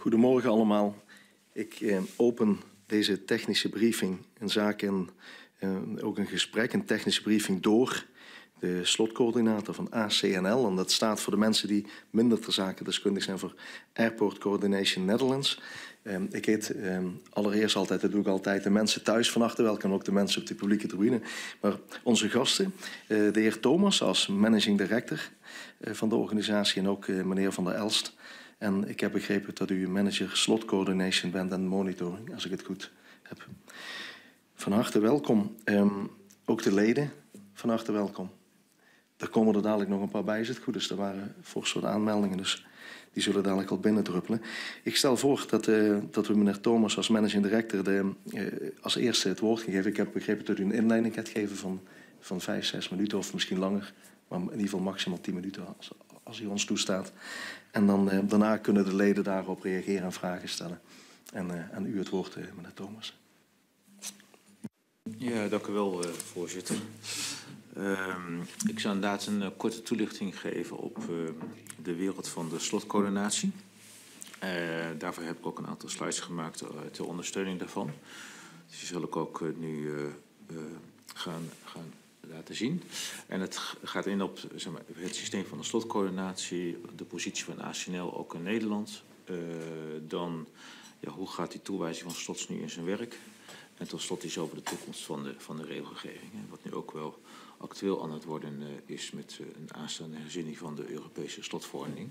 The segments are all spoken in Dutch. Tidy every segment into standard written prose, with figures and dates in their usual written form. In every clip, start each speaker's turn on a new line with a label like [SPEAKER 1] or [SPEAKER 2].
[SPEAKER 1] Goedemorgen allemaal. Ik open deze technische briefing in zaken ook een gesprek, een technische briefing door de slotcoördinator van ACNL. En dat staat voor de mensen die minder ter zake deskundig zijn voor Airport Coordination Netherlands. Ik heet allereerst altijd, dat doe ik altijd, de mensen thuis van harte welkom en ook de mensen op de publieke tribune. Maar onze gasten, de heer Thomas als managing director van de organisatie en ook meneer Van der Elst. En ik heb begrepen dat u manager slot coordination bent en monitoring, als ik het goed heb. Van harte welkom. Ook de leden, van harte welkom. Er komen er dadelijk nog een paar bij, is het goed. Dus er waren fors wat aanmeldingen, dus die zullen dadelijk al binnendruppelen. Ik stel voor dat we meneer Thomas als managing director als eerste het woord geven. Ik heb begrepen dat u een inleiding gaat geven van 5, 6 minuten of misschien langer. Maar in ieder geval maximaal 10 minuten als u ons toestaat. En dan, daarna kunnen de leden daarop reageren en vragen stellen. En aan u het woord, meneer Thomas.
[SPEAKER 2] Ja, dank u wel, voorzitter. Ik zou inderdaad een korte toelichting geven op de wereld van de slotcoördinatie. Daarvoor heb ik ook een aantal slides gemaakt ter ondersteuning daarvan. Dus die zal ik ook nu gaan laten zien. En het gaat in op zeg maar, het systeem van de slotcoördinatie, de positie van ACNL ook in Nederland. Dan, ja, hoe gaat die toewijzing van slots nu in zijn werk? En tot slot iets over de toekomst van de regelgeving. Wat nu ook wel actueel aan het worden is met een aanstaande herziening van de Europese slotverordening.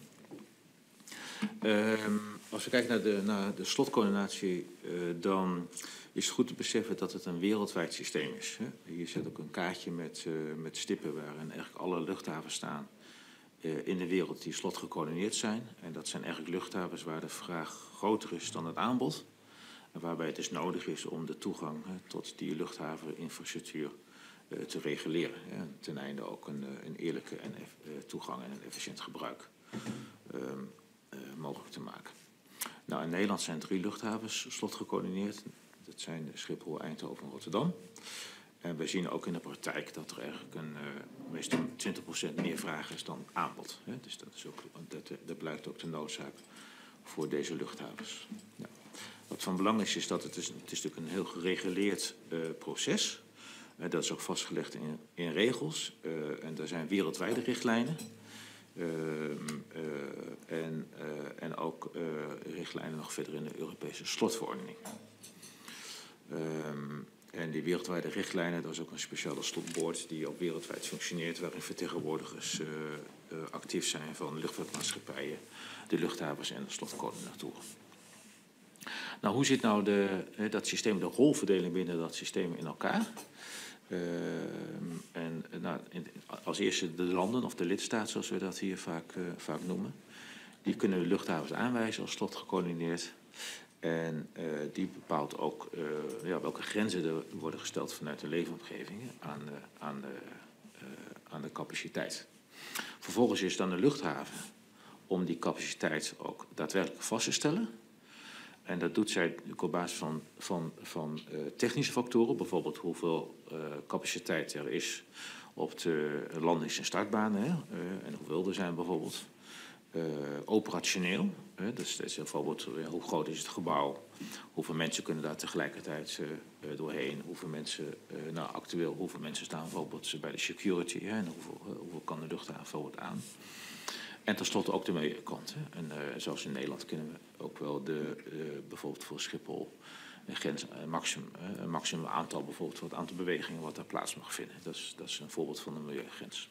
[SPEAKER 2] Als we kijken naar de slotcoördinatie, dan is het goed te beseffen dat het een wereldwijd systeem is. Hier zit ook een kaartje met stippen waarin eigenlijk alle luchthavens staan in de wereld die slotgecoördineerd zijn. En dat zijn eigenlijk luchthavens waar de vraag groter is dan het aanbod. En waarbij het dus nodig is om de toegang tot die luchthaveninfrastructuur te reguleren. Ten einde ook een eerlijke toegang en een efficiënt gebruik mogelijk te maken. Nou, in Nederland zijn 3 luchthavens slotgecoördineerd. Dat zijn Schiphol, Eindhoven en Rotterdam. En we zien ook in de praktijk dat er eigenlijk meestal 20% meer vraag is dan aanbod. Dus dat blijkt ook de noodzaak voor deze luchthavens. Ja. Wat van belang is dat het is natuurlijk een heel gereguleerd proces. Dat is ook vastgelegd in regels. En er zijn wereldwijde richtlijnen. En ook richtlijnen nog verder in de Europese slotverordening. En die wereldwijde richtlijnen, dat is ook een speciale slotboard die ook wereldwijd functioneert, waarin vertegenwoordigers actief zijn van luchtvaartmaatschappijen, de luchthavens en de slotcoördinatoren. Nou, hoe zit nou dat systeem, de rolverdeling binnen dat systeem in elkaar? Als eerste de landen of de lidstaat, zoals we dat hier vaak noemen. Die kunnen de luchthavens aanwijzen als slotgecoördineerd. En die bepaalt ook welke grenzen er worden gesteld vanuit de leefomgeving aan de capaciteit. Vervolgens is het dan de luchthaven om die capaciteit ook daadwerkelijk vast te stellen. En dat doet zij op basis van technische factoren, bijvoorbeeld hoeveel capaciteit er is op de landings- en startbanen en hoeveel er zijn bijvoorbeeld. Operationeel, dus dat is bijvoorbeeld hoe groot is het gebouw, hoeveel mensen kunnen daar tegelijkertijd doorheen, hoeveel mensen, hoeveel mensen staan bijvoorbeeld bij de security en hoeveel kan de luchthaven bijvoorbeeld aan. En tenslotte ook de milieukant. En zoals in Nederland kennen we ook wel bijvoorbeeld voor Schiphol een maximum aantal, bijvoorbeeld voor het aantal bewegingen wat daar plaats mag vinden. Dat is een voorbeeld van een milieugrens.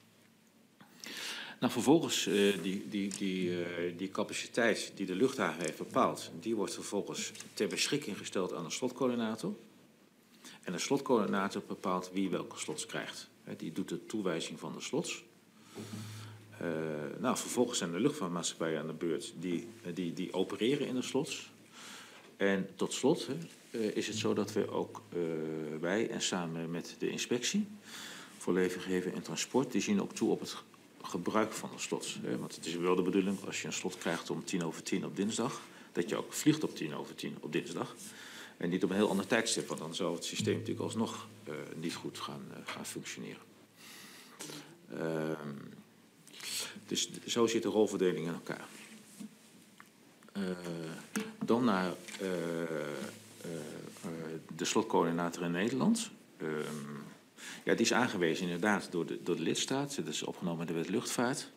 [SPEAKER 2] Nou, vervolgens die capaciteit die de luchthaven heeft bepaald, die wordt vervolgens ter beschikking gesteld aan de slotcoördinator. En de slotcoördinator bepaalt wie welke slots krijgt. Die doet de toewijzing van de slots. Vervolgens zijn de luchtvaartmaatschappijen aan de beurt die opereren in de slots. En tot slot is het zo dat we ook wij en samen met de inspectie voor levergeven en transport, die zien ook toe op het gebruik van de slots. Want het is wel de bedoeling, als je een slot krijgt om 10:10 op dinsdag, dat je ook vliegt op 10:10 op dinsdag. En niet op een heel ander tijdstip, want dan zou het systeem natuurlijk alsnog niet goed gaan functioneren. Dus zo zit de rolverdeling in elkaar. Dan naar de slotcoördinator in Nederland. Ja, die is aangewezen inderdaad door de lidstaat. Dat is opgenomen in de wet luchtvaart.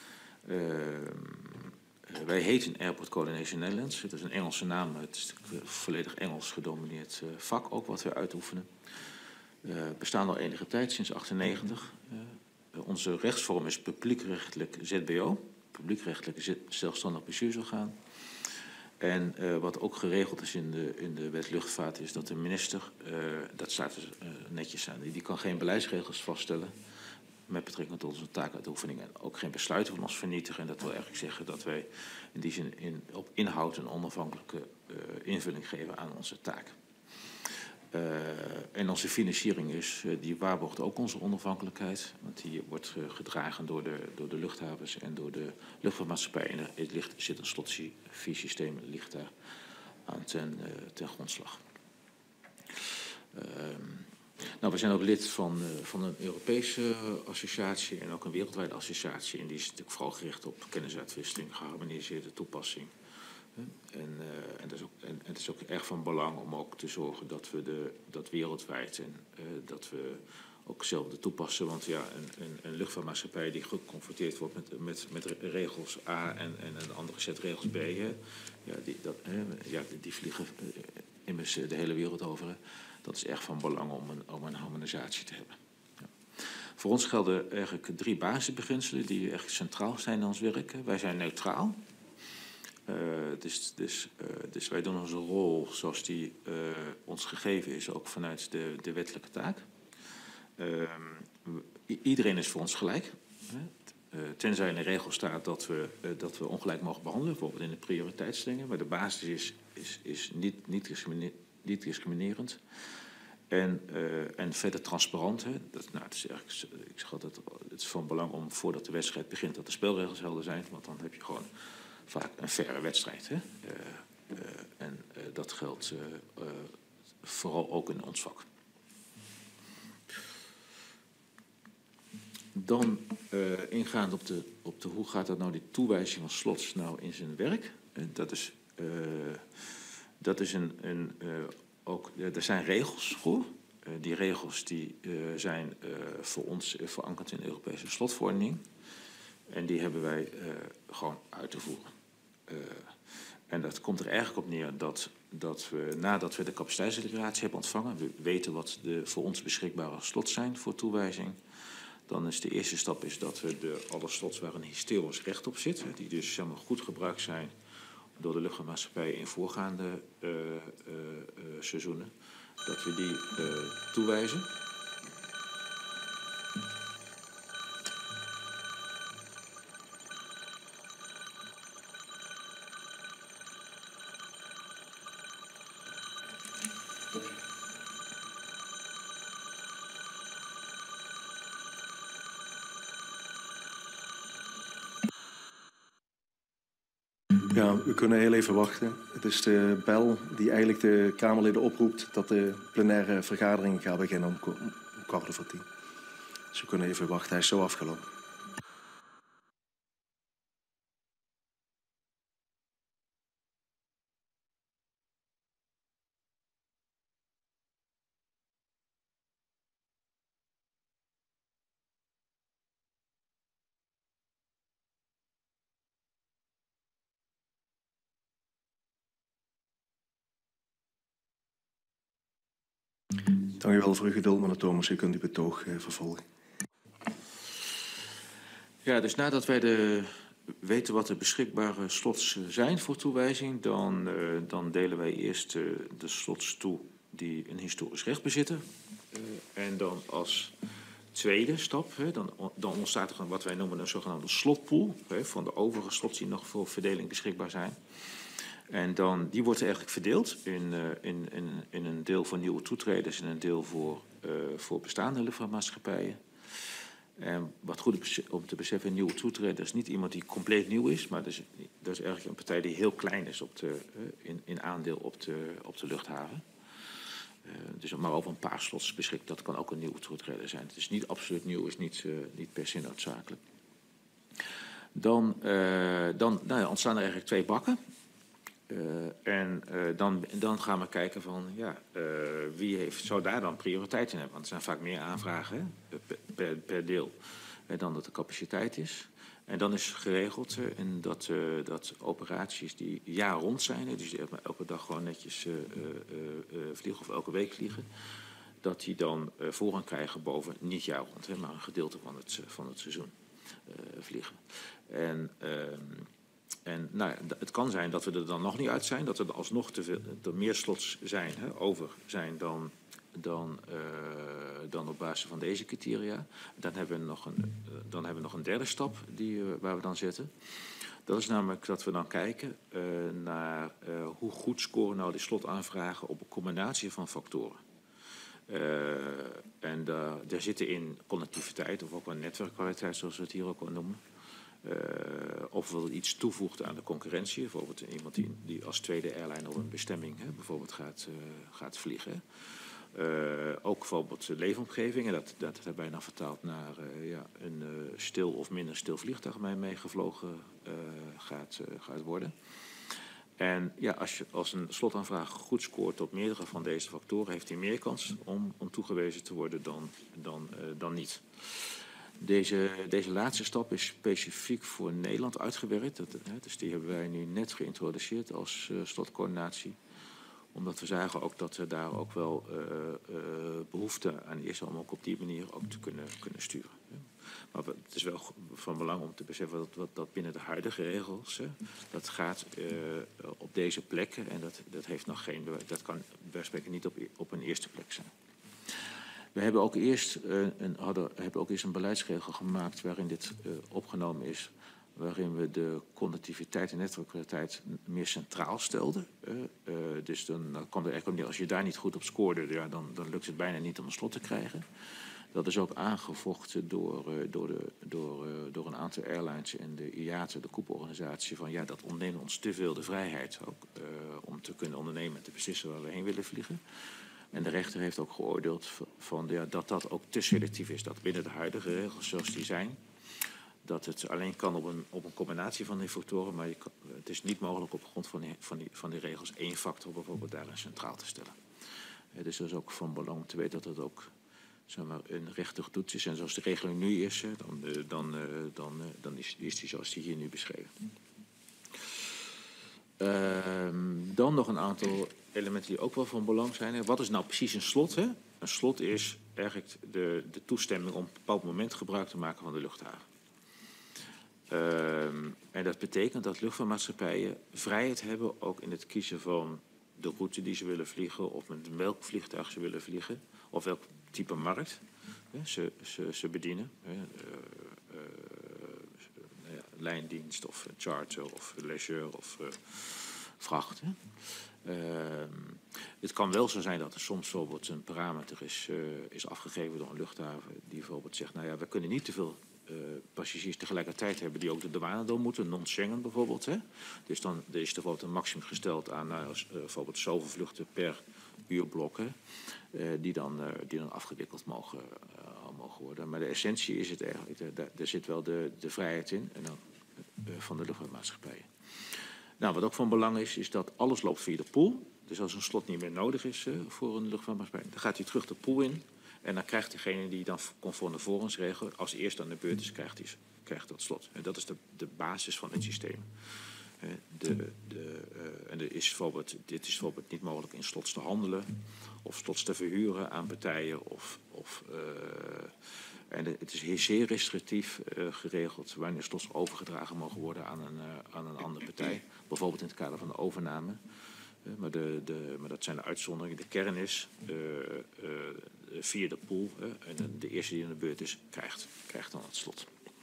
[SPEAKER 2] Wij heten Airport Coordination Netherlands. Het is een Engelse naam. Het is een volledig Engels gedomineerd vak ook wat we uitoefenen. We bestaan al enige tijd, sinds 1998. Onze rechtsvorm is publiekrechtelijk ZBO. Publiekrechtelijk zelfstandig bestuursorgaan. En wat ook geregeld is in de wet luchtvaart is dat de minister, dat staat er netjes aan, die kan geen beleidsregels vaststellen met betrekking tot onze taakuitoefening en ook geen besluiten van ons vernietigen. En dat wil eigenlijk zeggen dat wij in die zin op inhoud een onafhankelijke invulling geven aan onze taak. En onze financiering die waarborgt ook onze onafhankelijkheid. Want die wordt gedragen door de luchthavens en door de luchtvaartmaatschappij. En er zit een slotfee-systeem ligt daar aan ten grondslag. Nou, we zijn ook lid van een Europese associatie en ook een wereldwijde associatie. En die is natuurlijk vooral gericht op kennisuitwisseling, geharmoniseerde toepassing. En het is ook erg van belang om ook te zorgen dat wereldwijd en dat we ook hetzelfde toepassen. Want ja, een luchtvaartmaatschappij die geconfronteerd wordt met regels A en een andere set regels B, die vliegen immers de hele wereld over. Hè. Dat is erg van belang om een harmonisatie te hebben. Ja. Voor ons gelden eigenlijk 3 basisbeginselen die echt centraal zijn in ons werk. Wij zijn neutraal. Dus wij doen onze rol zoals die ons gegeven is, ook vanuit de wettelijke taak. Iedereen is voor ons gelijk. Tenzij in de regel staat dat we ongelijk mogen behandelen, bijvoorbeeld in de prioriteitsstellingen. Maar de basis is niet discriminerend. En verder transparant. Hè. Het is eigenlijk, ik zeg altijd, het is van belang om voordat de wedstrijd begint dat de spelregels helder zijn. Want dan heb je gewoon vaak een faire wedstrijd. Hè? Dat geldt vooral ook in ons vak. Dan ingaand op de hoe gaat dat nou, die toewijzing van slots nou in zijn werk. Dat is ook, er zijn regels voor. Die regels zijn voor ons verankerd in de Europese slotverordening. En die hebben wij gewoon uit te voeren. En dat komt er eigenlijk op neer dat we, nadat we de capaciteitsdeclaratie hebben ontvangen, we weten wat de voor ons beschikbare slots zijn voor toewijzing. Dan is de eerste stap dat we alle slots waar een historisch recht op zit, die dus zeg maar, goed gebruikt zijn door de luchtvaartmaatschappijen in voorgaande seizoenen, dat we die toewijzen.
[SPEAKER 1] Ja, we kunnen heel even wachten. Het is de bel die eigenlijk de Kamerleden oproept dat de plenaire vergadering gaat beginnen om 10:15. Dus we kunnen even wachten. Hij is zo afgelopen. Dank u wel voor uw geduld, meneer Thomas. U kunt uw betoog vervolgen.
[SPEAKER 2] Ja, dus nadat wij weten wat de beschikbare slots zijn voor toewijzing, dan delen wij eerst de slots toe die een historisch recht bezitten. En dan als tweede stap, dan ontstaat er wat wij noemen een zogenaamde slotpool van de overige slots die nog voor verdeling beschikbaar zijn. En die wordt eigenlijk verdeeld in een deel voor nieuwe toetreders en een deel voor bestaande luchtvaartmaatschappijen. En wat goed is om te beseffen, een nieuwe toetreder is niet iemand die compleet nieuw is, maar dat is eigenlijk een partij die heel klein is in aandeel op de luchthaven. Dus maar over een paar slots beschikt, dat kan ook een nieuwe toetreder zijn. Het is niet absoluut nieuw, is niet per se noodzakelijk. Dan ontstaan er eigenlijk 2 bakken. Dan gaan we kijken van, wie zou daar dan prioriteit in hebben? Want er zijn vaak meer aanvragen per deel dan dat de capaciteit is. En dan is geregeld dat operaties die jaar rond zijn, dus die elke dag gewoon netjes vliegen of elke week vliegen, dat die dan voorrang krijgen boven niet jaar rond, maar een gedeelte van het seizoen vliegen. En nou, het kan zijn dat we er dan nog niet uit zijn, dat er alsnog er meer slots zijn, over zijn dan op basis van deze criteria. Dan hebben we nog een derde stap waar we dan zetten. Dat is namelijk dat we dan kijken naar hoe goed scoren nou die slotaanvragen op een combinatie van factoren. En daar zitten in connectiviteit of ook wel netwerkkwaliteit, zoals we het hier ook al noemen. Of bijvoorbeeld iets toevoegt aan de concurrentie. Bijvoorbeeld iemand die als tweede airline op een bestemming bijvoorbeeld gaat vliegen. Ook bijvoorbeeld leefomgeving. En dat hebben wij dan vertaald naar een stil of minder stil vliegtuig mee gevlogen gaat worden. En ja, als een slotaanvraag goed scoort op meerdere van deze factoren, heeft hij meer kans om toegewezen te worden dan niet. Deze laatste stap is specifiek voor Nederland uitgewerkt. Dus die hebben wij nu net geïntroduceerd als slotcoördinatie. Omdat we zagen ook dat er daar ook wel behoefte aan is om ook op die manier ook te kunnen sturen. Maar het is wel van belang om te beseffen dat binnen de huidige regels, dat gaat op deze plekken en dat heeft nog geen, dat kan bij spreken niet op een eerste plek zijn. We hebben ook eerst een beleidsregel gemaakt waarin dit opgenomen is, waarin we de connectiviteit en netwerkkwaliteit meer centraal stelden. Dus dan kwam er eigenlijk, als je daar niet goed op scoorde, dan lukt het bijna niet om een slot te krijgen. Dat is ook aangevochten door een aantal airlines en de IATA, de koepelorganisatie, van ja, dat ontneemt ons te veel de vrijheid ook, om te kunnen ondernemen en te beslissen waar we heen willen vliegen. En de rechter heeft ook geoordeeld dat ook te selectief is. Dat binnen de huidige regels zoals die zijn, dat het alleen kan op een combinatie van die factoren, maar het is niet mogelijk op grond van die regels één factor bijvoorbeeld daarin centraal te stellen. Dus dat is ook van belang om te weten dat het ook, zeg maar, een rechtig toets is. En zoals de regeling nu is, dan is die zoals die hier nu beschreven. Dan nog een aantal elementen die ook wel van belang zijn. Wat is nou precies een slot? Een slot is eigenlijk de toestemming om op een bepaald moment gebruik te maken van de luchthaven. En dat betekent dat luchtvaartmaatschappijen vrijheid hebben ook in het kiezen van de route die ze willen vliegen, of met welk vliegtuig ze willen vliegen, of welk type markt ze bedienen. Lijndienst of charter of leisure of vracht. Het kan wel zo zijn dat er soms bijvoorbeeld een parameter is afgegeven door een luchthaven die bijvoorbeeld zegt, nou ja, we kunnen niet te veel passagiers tegelijkertijd hebben die ook de douane door moeten, non-Schengen bijvoorbeeld. Dus dan is er bijvoorbeeld een maximum gesteld aan bijvoorbeeld zoveel vluchten per uurblok die dan afgewikkeld mogen worden. Maar de essentie is het eigenlijk, er zit wel de vrijheid in en dan, van de luchtvaartmaatschappijen. Nou, wat ook van belang is dat alles loopt via de pool. Dus als een slot niet meer nodig is voor een luchtvaartmaatschappij, dan gaat hij terug de pool in. En dan krijgt degene die dan conform de voorrangsregel als eerste aan de beurt is, krijgt dat slot. En dat is de basis van het systeem. En dit is bijvoorbeeld niet mogelijk in slots te handelen of slots te verhuren aan partijen. En het is zeer restrictief geregeld wanneer slots overgedragen mogen worden aan een andere partij. Bijvoorbeeld in het kader van de overname. Maar dat zijn de uitzonderingen. De kern is via de pool. En de eerste die aan de beurt is, krijgt dan het slot.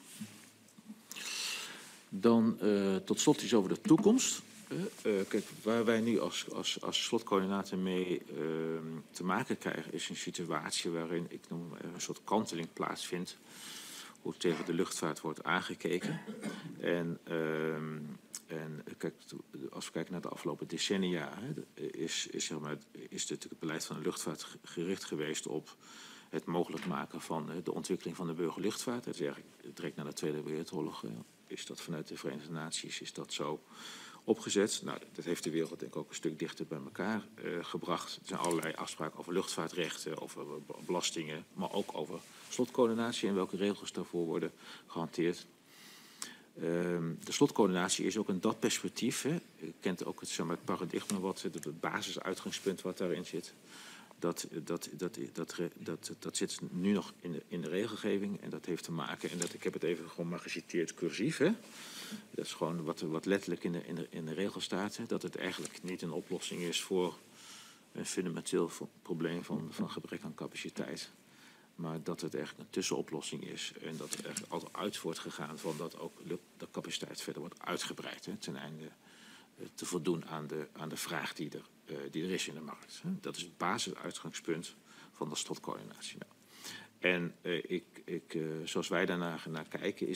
[SPEAKER 2] Dan tot slot iets over de toekomst. Kijk, waar wij nu als slotcoördinator mee te maken krijgen, is een situatie waarin ik noem een soort kanteling plaatsvindt. Hoe tegen de luchtvaart wordt aangekeken. En kijk, als we kijken naar de afgelopen decennia, is het beleid van de luchtvaart gericht geweest op het mogelijk maken van de ontwikkeling van de burgerluchtvaart. Dat is eigenlijk direct na de Tweede Wereldoorlog is dat vanuit de Verenigde Naties is dat zo opgezet. Nou, dat heeft de wereld denk ik ook een stuk dichter bij elkaar gebracht. Er zijn allerlei afspraken over luchtvaartrechten, over belastingen, maar ook over slotcoördinatie en welke regels daarvoor worden gehanteerd. De slotcoördinatie is ook in dat perspectief, hè, je kent ook het, zeg maar, het paradigma, het basisuitgangspunt wat daarin zit. Dat zit nu nog in de regelgeving en dat heeft te maken, en ik heb het even gewoon maar geciteerd cursief, hè. Dat is gewoon wat letterlijk in de regel staat, hè, dat het eigenlijk niet een oplossing is voor een fundamenteel probleem van gebrek aan capaciteit. Maar dat het eigenlijk een tussenoplossing is en dat er eigenlijk altijd uit wordt gegaan van dat ook de capaciteit verder wordt uitgebreid, hè, ten einde te voldoen aan de vraag die er is in de markt. Hè. Dat is het basisuitgangspunt van de slotcoördinatie. Nou. En zoals wij daarnaar kijken,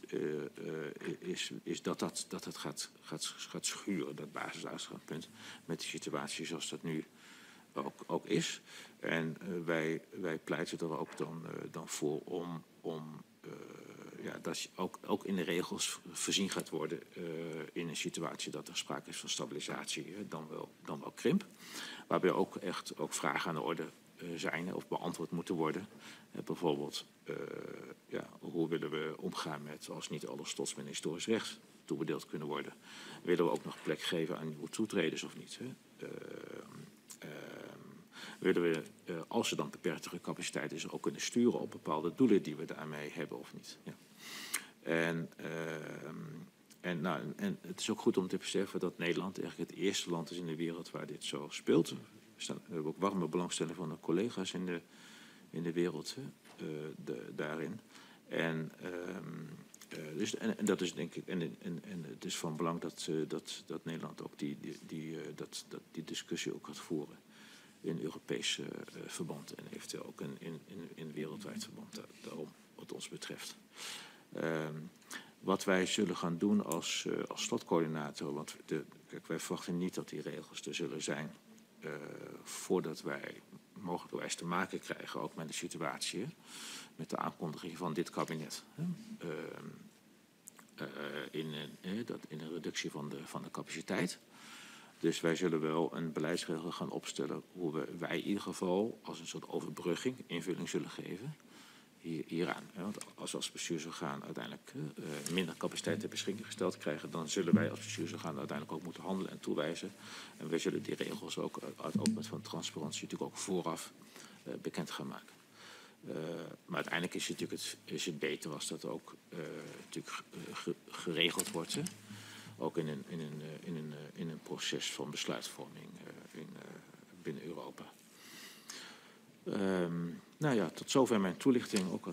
[SPEAKER 2] is dat het gaat schuren, dat basisuitgangspunt, met de situatie zoals dat nu ook is. En wij pleiten er ook dan voor om dat ook in de regels voorzien gaat worden in een situatie dat er sprake is van stabilisatie, dan wel krimp. Waarbij ook echt ook vragen aan de orde zijn of beantwoord moeten worden. Bijvoorbeeld, hoe willen we omgaan met als niet alle slots met historisch recht toebedeeld kunnen worden? Willen we ook nog plek geven aan nieuwe toetreders of niet? Hè? Willen we, als er dan beperktere capaciteit is, ook kunnen sturen op bepaalde doelen die we daarmee hebben of niet? Ja. En het is ook goed om te beseffen dat Nederland eigenlijk het eerste land is in de wereld waar dit zo speelt. We hebben ook warme belangstelling van de collega's in de wereld daarin. En dat is denk ik, en het is van belang dat Nederland ook die discussie ook gaat voeren in Europees verband en eventueel ook in wereldwijd verband, daarom wat ons betreft. Wat wij zullen gaan doen als slotcoördinator, want kijk, wij verwachten niet dat die regels er zullen zijn voordat wij mogelijkerwijs te maken krijgen ook met de situatie, met de aankondiging van dit kabinet. In een reductie van de capaciteit. Dus wij zullen wel een beleidsregel gaan opstellen hoe wij in ieder geval als een soort overbrugging invulling zullen geven hieraan. Want als bestuursorgaan uiteindelijk minder capaciteit ter beschikking gesteld krijgen, dan zullen wij als bestuursorgaan uiteindelijk ook moeten handelen en toewijzen. En wij zullen die regels ook uit oogpunt van transparantie natuurlijk ook vooraf bekend gaan maken. Maar uiteindelijk is het beter als dat ook natuurlijk geregeld wordt. Hè? Ook in een proces van besluitvorming binnen Europa. Tot zover mijn toelichting, ook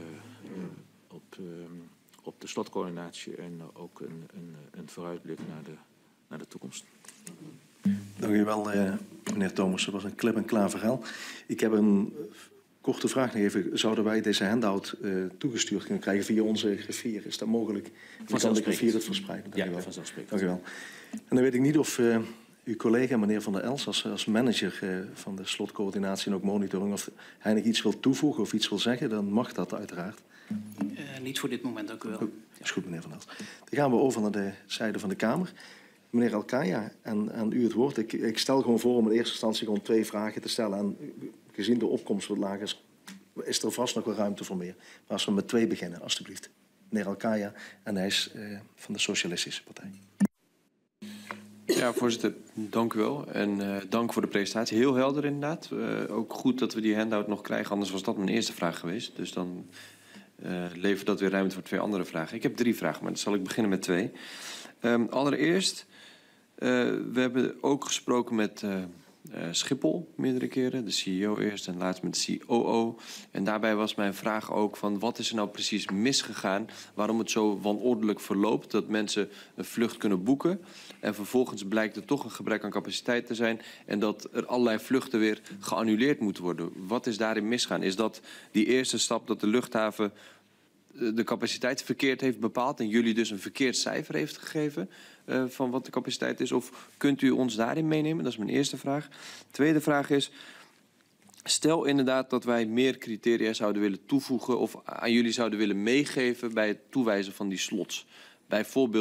[SPEAKER 2] op de slotcoördinatie en ook een vooruitblik naar de toekomst.
[SPEAKER 1] Dank u wel, meneer Thomas. Dat was een klip en klaar verhaal. Ik heb een korte vraag nog even. Zouden wij deze handout toegestuurd kunnen krijgen via onze griffier? Is dat mogelijk? Dan kan de griffier het verspreiden. Dank u wel.
[SPEAKER 2] Vanzelfsprekend.
[SPEAKER 1] Dank u wel. En dan weet ik niet of uw collega, meneer Van der Els, als manager van de slotcoördinatie en ook monitoring, of hij nog iets wil toevoegen of iets wil zeggen, dan mag dat uiteraard.
[SPEAKER 3] Niet voor dit moment, dank u wel.
[SPEAKER 1] Dat is goed, meneer Van der Els. Dan gaan we over naar de zijde van de Kamer. Meneer Alkaya, aan u het woord. Ik stel gewoon voor om in eerste instantie gewoon 2 vragen te stellen. En gezien de opkomst wat laag is er vast nog wel ruimte voor meer. Maar als we met 2 beginnen, alstublieft. Meneer Alkaya, en hij is van de Socialistische Partij.
[SPEAKER 4] Ja, voorzitter, dank u wel. En dank voor de presentatie. Heel helder inderdaad. Ook goed dat we die handout nog krijgen, anders was dat mijn eerste vraag geweest. Dus dan levert dat weer ruimte voor 2 andere vragen. Ik heb 3 vragen, maar dan zal ik beginnen met 2. Allereerst, we hebben ook gesproken met Schiphol meerdere keren. De CEO eerst en laatst met de COO. En daarbij was mijn vraag ook van wat is er nou precies misgegaan? Waarom het zo wanordelijk verloopt dat mensen een vlucht kunnen boeken. En vervolgens blijkt er toch een gebrek aan capaciteit te zijn. En dat er allerlei vluchten weer geannuleerd moeten worden. Wat is daarin misgaan? Is dat die eerste stap dat de luchthaven de capaciteit verkeerd heeft bepaald en jullie dus een verkeerd cijfer heeft gegeven van wat de capaciteit is? Of kunt u ons daarin meenemen? Dat is mijn eerste vraag. Tweede vraag is, stel inderdaad dat wij meer criteria zouden willen toevoegen of aan jullie zouden willen meegeven bij het toewijzen van die slots. Bijvoorbeeld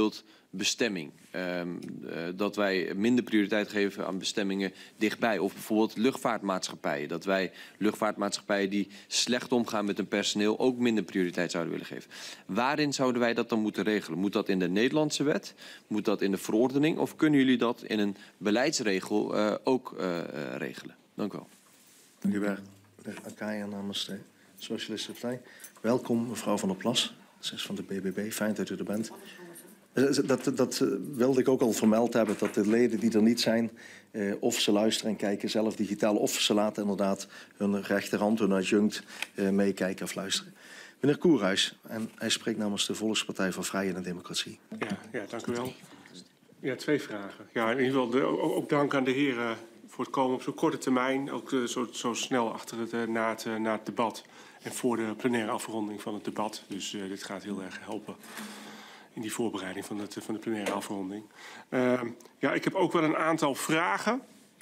[SPEAKER 4] bestemming. Dat wij minder prioriteit geven aan bestemmingen dichtbij. Of bijvoorbeeld luchtvaartmaatschappijen. Dat wij luchtvaartmaatschappijen die slecht omgaan met hun personeel ook minder prioriteit zouden willen geven. Waarin zouden wij dat dan moeten regelen? Moet dat in de Nederlandse wet? Moet dat in de verordening? Of kunnen jullie dat in een beleidsregel ook regelen? Dank u wel.
[SPEAKER 1] Dank u wel, meneer Akaya namens de Socialistische Partij. Welkom, mevrouw Van der Plas. Ze is van de BBB. Fijn dat u er bent. Dat wilde ik ook al vermeld hebben, dat de leden die er niet zijn, of ze luisteren en kijken zelf digitaal, of ze laten inderdaad hun rechterhand, hun adjunct, meekijken of luisteren. Meneer Koerhuis, en hij spreekt namens de Volkspartij voor Vrijheid en Democratie.
[SPEAKER 5] Ja, dank u wel. Ja, 2 vragen. Ja, in ieder geval ook dank aan de heren voor het komen op zo'n korte termijn. Ook zo snel achter na het debat en voor de plenaire afronding van het debat. Dus dit gaat heel erg helpen in die voorbereiding van de plenaire afronding. Ja, ik heb ook wel een aantal vragen.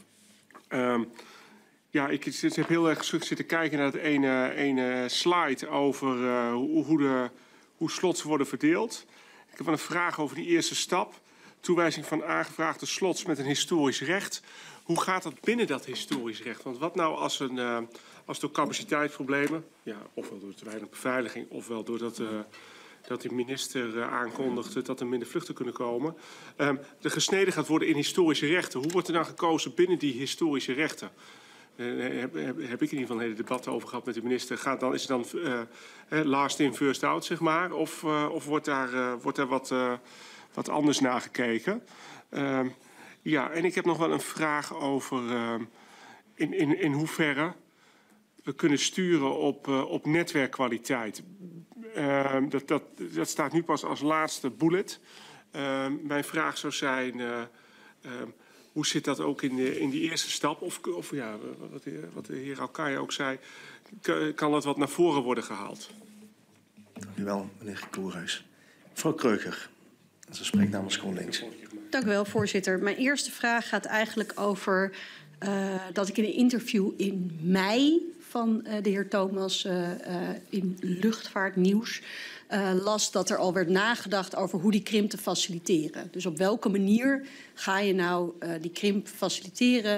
[SPEAKER 5] Ja, ik heb heel erg zitten kijken naar het ene slide over hoe slots worden verdeeld. Ik heb wel een vraag over die eerste stap. Toewijzing van aangevraagde slots met een historisch recht. Hoe gaat dat binnen dat historisch recht? Want wat nou als door capaciteitsproblemen, ja, ofwel door te weinig beveiliging, ofwel doordat dat de minister aankondigt dat er minder vluchten kunnen komen, er gesneden gaat worden in historische rechten. Hoe wordt er dan gekozen binnen die historische rechten? Heb ik in ieder geval een hele debat over gehad met de minister. Is het dan last in, first out, zeg maar? Of wordt daar wat anders naar gekeken? Ja, en ik heb nog wel een vraag over in hoeverre we kunnen sturen op netwerkkwaliteit. Dat staat nu pas als laatste bullet. Mijn vraag zou zijn, hoe zit dat ook in die eerste stap? Of ja, wat de heer Alkaya ook zei, kan dat wat naar voren worden gehaald?
[SPEAKER 1] Dank u wel, meneer Koerhuis. Mevrouw Kreuger, ze spreekt namens GroenLinks.
[SPEAKER 6] Dank u wel, voorzitter. Mijn eerste vraag gaat eigenlijk over dat ik in een interview in mei van de heer Thomas in Luchtvaartnieuws las dat er al werd nagedacht over hoe die krimp te faciliteren. Dus op welke manier ga je nou die krimp faciliteren?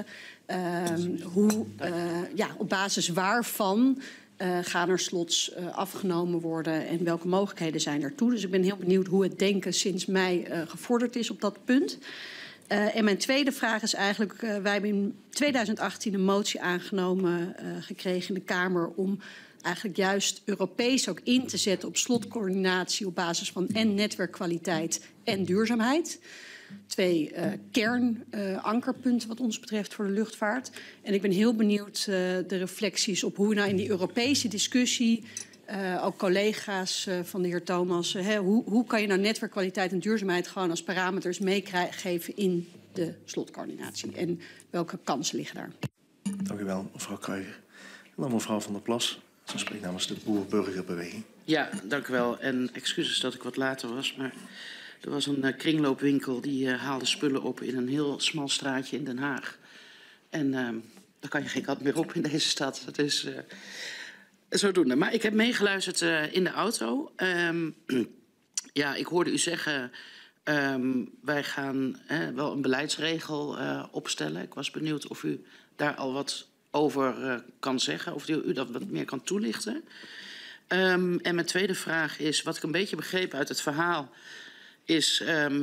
[SPEAKER 6] Op basis waarvan gaan er slots afgenomen worden en welke mogelijkheden zijn daartoe? Dus ik ben heel benieuwd hoe het denken sinds mei gevorderd is op dat punt. En mijn tweede vraag is eigenlijk, wij hebben in 2018 een motie aangenomen gekregen in de Kamer om eigenlijk juist Europees ook in te zetten op slotcoördinatie op basis van en netwerkkwaliteit en duurzaamheid. 2 kernankerpunten wat ons betreft voor de luchtvaart. En ik ben heel benieuwd de reflecties op hoe we nou in die Europese discussie, ook collega's van de heer Thomas, hoe kan je nou netwerkkwaliteit en duurzaamheid gewoon als parameters meegeven in de slotcoördinatie? En welke kansen liggen daar?
[SPEAKER 1] Dank u wel, mevrouw Kreuger. En dan mevrouw Van der Plas. Ze spreekt namens de Boer-Burgerbeweging.
[SPEAKER 3] Ja, dank u wel. En excuses dat ik wat later was, maar er was een kringloopwinkel die haalde spullen op in een heel smal straatje in Den Haag. En daar kan je geen kant meer op in deze stad. Dat is zodoende. Maar ik heb meegeluisterd in de auto. Ja, ik hoorde u zeggen, wij gaan wel een beleidsregel opstellen. Ik was benieuwd of u daar al wat over kan zeggen, of u dat wat meer kan toelichten. En mijn tweede vraag is, wat ik een beetje begreep uit het verhaal, is,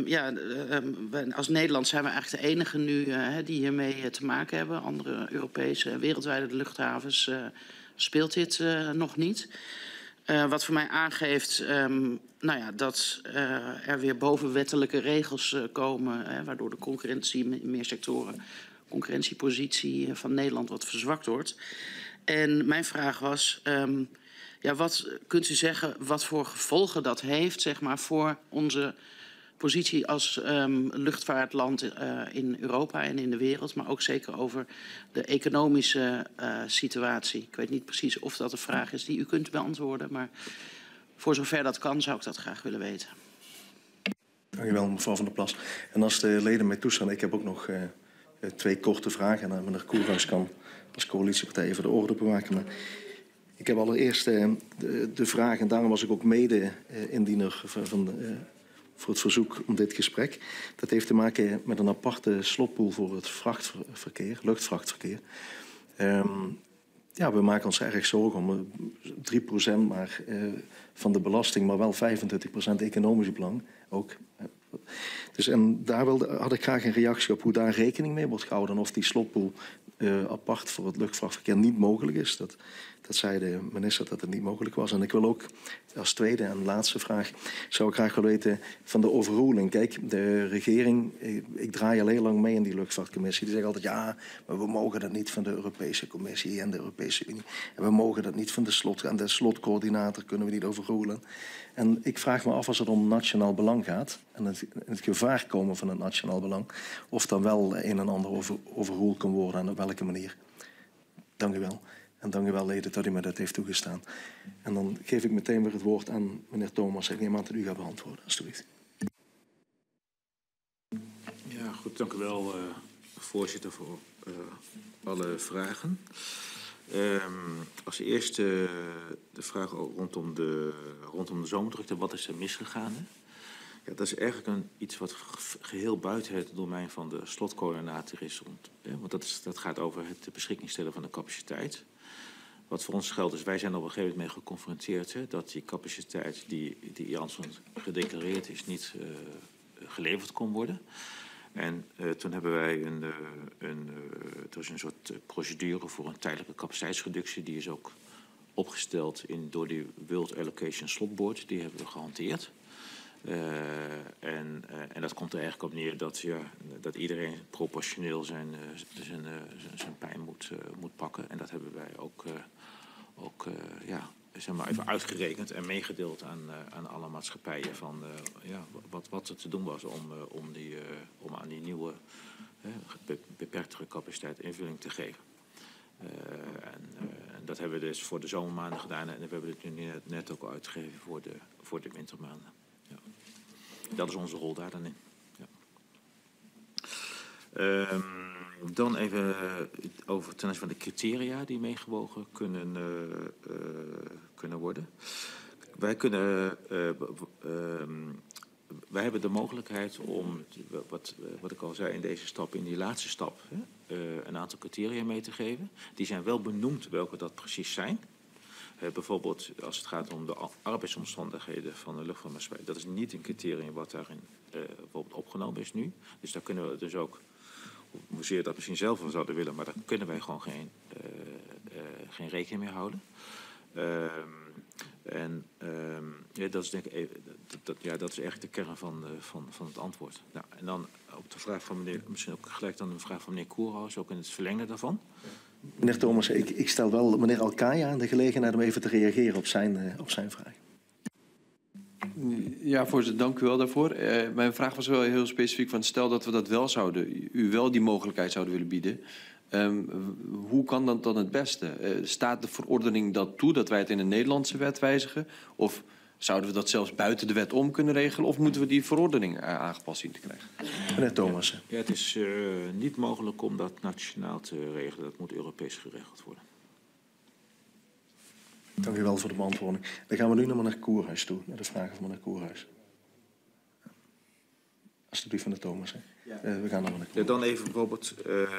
[SPEAKER 3] als Nederland zijn we eigenlijk de enige nu die hiermee te maken hebben. Andere Europese, wereldwijde luchthavens speelt dit nog niet. Wat voor mij aangeeft dat er weer bovenwettelijke regels komen, waardoor de concurrentie in meer sectoren, concurrentiepositie van Nederland wat verzwakt wordt. En mijn vraag was, wat kunt u zeggen wat voor gevolgen dat heeft, zeg maar, voor onze positie als luchtvaartland in Europa en in de wereld, maar ook zeker over de economische situatie. Ik weet niet precies of dat een vraag is die u kunt beantwoorden, maar voor zover dat kan zou ik dat graag willen weten.
[SPEAKER 1] Dank u wel, mevrouw Van der Plas. En als de leden mij toestaan, ik heb ook nog 2 korte vragen. En meneer Koerhuis kan als coalitiepartij even de orde bewaken. Maar ik heb allereerst de vraag, en daarom was ik ook mede-indiener voor het verzoek om dit gesprek. Dat heeft te maken met een aparte slotpool voor het vrachtverkeer, luchtvrachtverkeer. Ja, we maken ons erg zorgen om 3% maar van de belasting, maar wel 25% economisch belang ook. Dus en daar had ik graag een reactie op hoe daar rekening mee wordt gehouden en of die slotpool apart voor het luchtvrachtverkeer niet mogelijk is. Dat zei de minister dat het niet mogelijk was. En ik wil ook als tweede en laatste vraag, zou ik graag willen weten van de overruling. Kijk, de regering, ik draai al heel lang mee in die luchtvaartcommissie. Die zegt altijd, ja, maar we mogen dat niet van de Europese Commissie en de Europese Unie. En we mogen dat niet van de slotcoördinator kunnen we niet overrulen. En ik vraag me af als het om nationaal belang gaat en het gevaar komen van het nationaal belang, of dan wel een en ander overroeld kan worden en op welke manier. Dank u wel. En dank u wel, leden, dat u me dat heeft toegestaan. En dan geef ik meteen weer het woord aan meneer Thomas. Ik neem aan dat u gaat beantwoorden, alstublieft.
[SPEAKER 2] Ja, goed, dank u wel, voorzitter, voor alle vragen. Als eerste de vraag rondom de zomerdrukte. Wat is er misgegaan? Hè? Ja, dat is eigenlijk iets wat geheel buiten het domein van de slotcoördinator is. Want dat gaat over het beschikking stellen van de capaciteit. Wat voor ons geldt is, wij zijn op een gegeven moment mee geconfronteerd, hè, dat die capaciteit die Janssen gedeclareerd is, niet geleverd kon worden. En toen hebben wij er is een soort procedure voor een tijdelijke capaciteitsreductie. Die is ook opgesteld door die World Allocation Slot Board. Die hebben we gehanteerd. En dat komt er eigenlijk op neer dat iedereen proportioneel zijn pijn moet pakken. En dat hebben wij ook zeg maar even uitgerekend en meegedeeld aan alle maatschappijen van wat er te doen was om aan die nieuwe beperktere capaciteit invulling te geven. En dat hebben we dus voor de zomermaanden gedaan en we hebben het nu net ook uitgegeven voor de wintermaanden. Ja. Dat is onze rol daar dan in. Ja. Dan even over ten aanzien van de criteria die meegewogen kunnen worden. Wij hebben de mogelijkheid om, wat ik al zei in deze stap, in die laatste stap, een aantal criteria mee te geven. Die zijn wel benoemd welke dat precies zijn. Bijvoorbeeld als het gaat om de arbeidsomstandigheden van de luchtvaartmaatschappij. Dat is niet een criterium wat daarin bijvoorbeeld opgenomen is nu. Dus daar kunnen we dus ook, hoezeer dat misschien zelf wel zouden willen, maar daar kunnen wij gewoon geen rekening mee houden. Dat is denk ik dat is echt de kern van het antwoord. Nou, en dan op de vraag van meneer, misschien ook gelijk dan de vraag van meneer Koerhuis, ook in het verlengde daarvan.
[SPEAKER 1] Meneer Thomas, ik stel wel meneer Alkaya aan de gelegenheid om even te reageren op zijn vraag.
[SPEAKER 4] Ja, voorzitter, dank u wel daarvoor. Mijn vraag was wel heel specifiek van stel dat we dat wel u wel die mogelijkheid zouden willen bieden. Hoe kan dat dan het beste? Staat de verordening dat toe dat wij het in een Nederlandse wet wijzigen? Of zouden we dat zelfs buiten de wet om kunnen regelen? Of moeten we die verordening aangepast zien te krijgen?
[SPEAKER 1] Meneer Thomas.
[SPEAKER 2] Ja, het is niet mogelijk om dat nationaal te regelen. Dat moet Europees geregeld worden.
[SPEAKER 1] Dank u wel voor de beantwoording. Dan gaan we nu naar meneer Koerhuis toe, naar de vragen van meneer Koerhuis. Alsjeblieft, meneer Thomas. Ja. We gaan naar meneer Koerhuis.
[SPEAKER 2] Dan even bijvoorbeeld...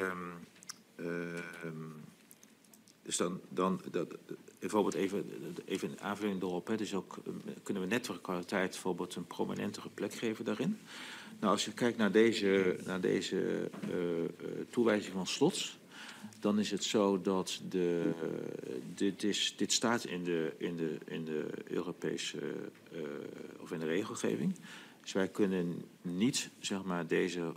[SPEAKER 2] dus bijvoorbeeld even een aanvulling erop. Hè. Dus ook kunnen we netwerkkwaliteit bijvoorbeeld een prominentere plek geven daarin. Nou, als je kijkt naar deze toewijzing van slots, dan is het zo dat dit staat in de Europese of in de regelgeving. Dus wij kunnen niet, zeg maar, deze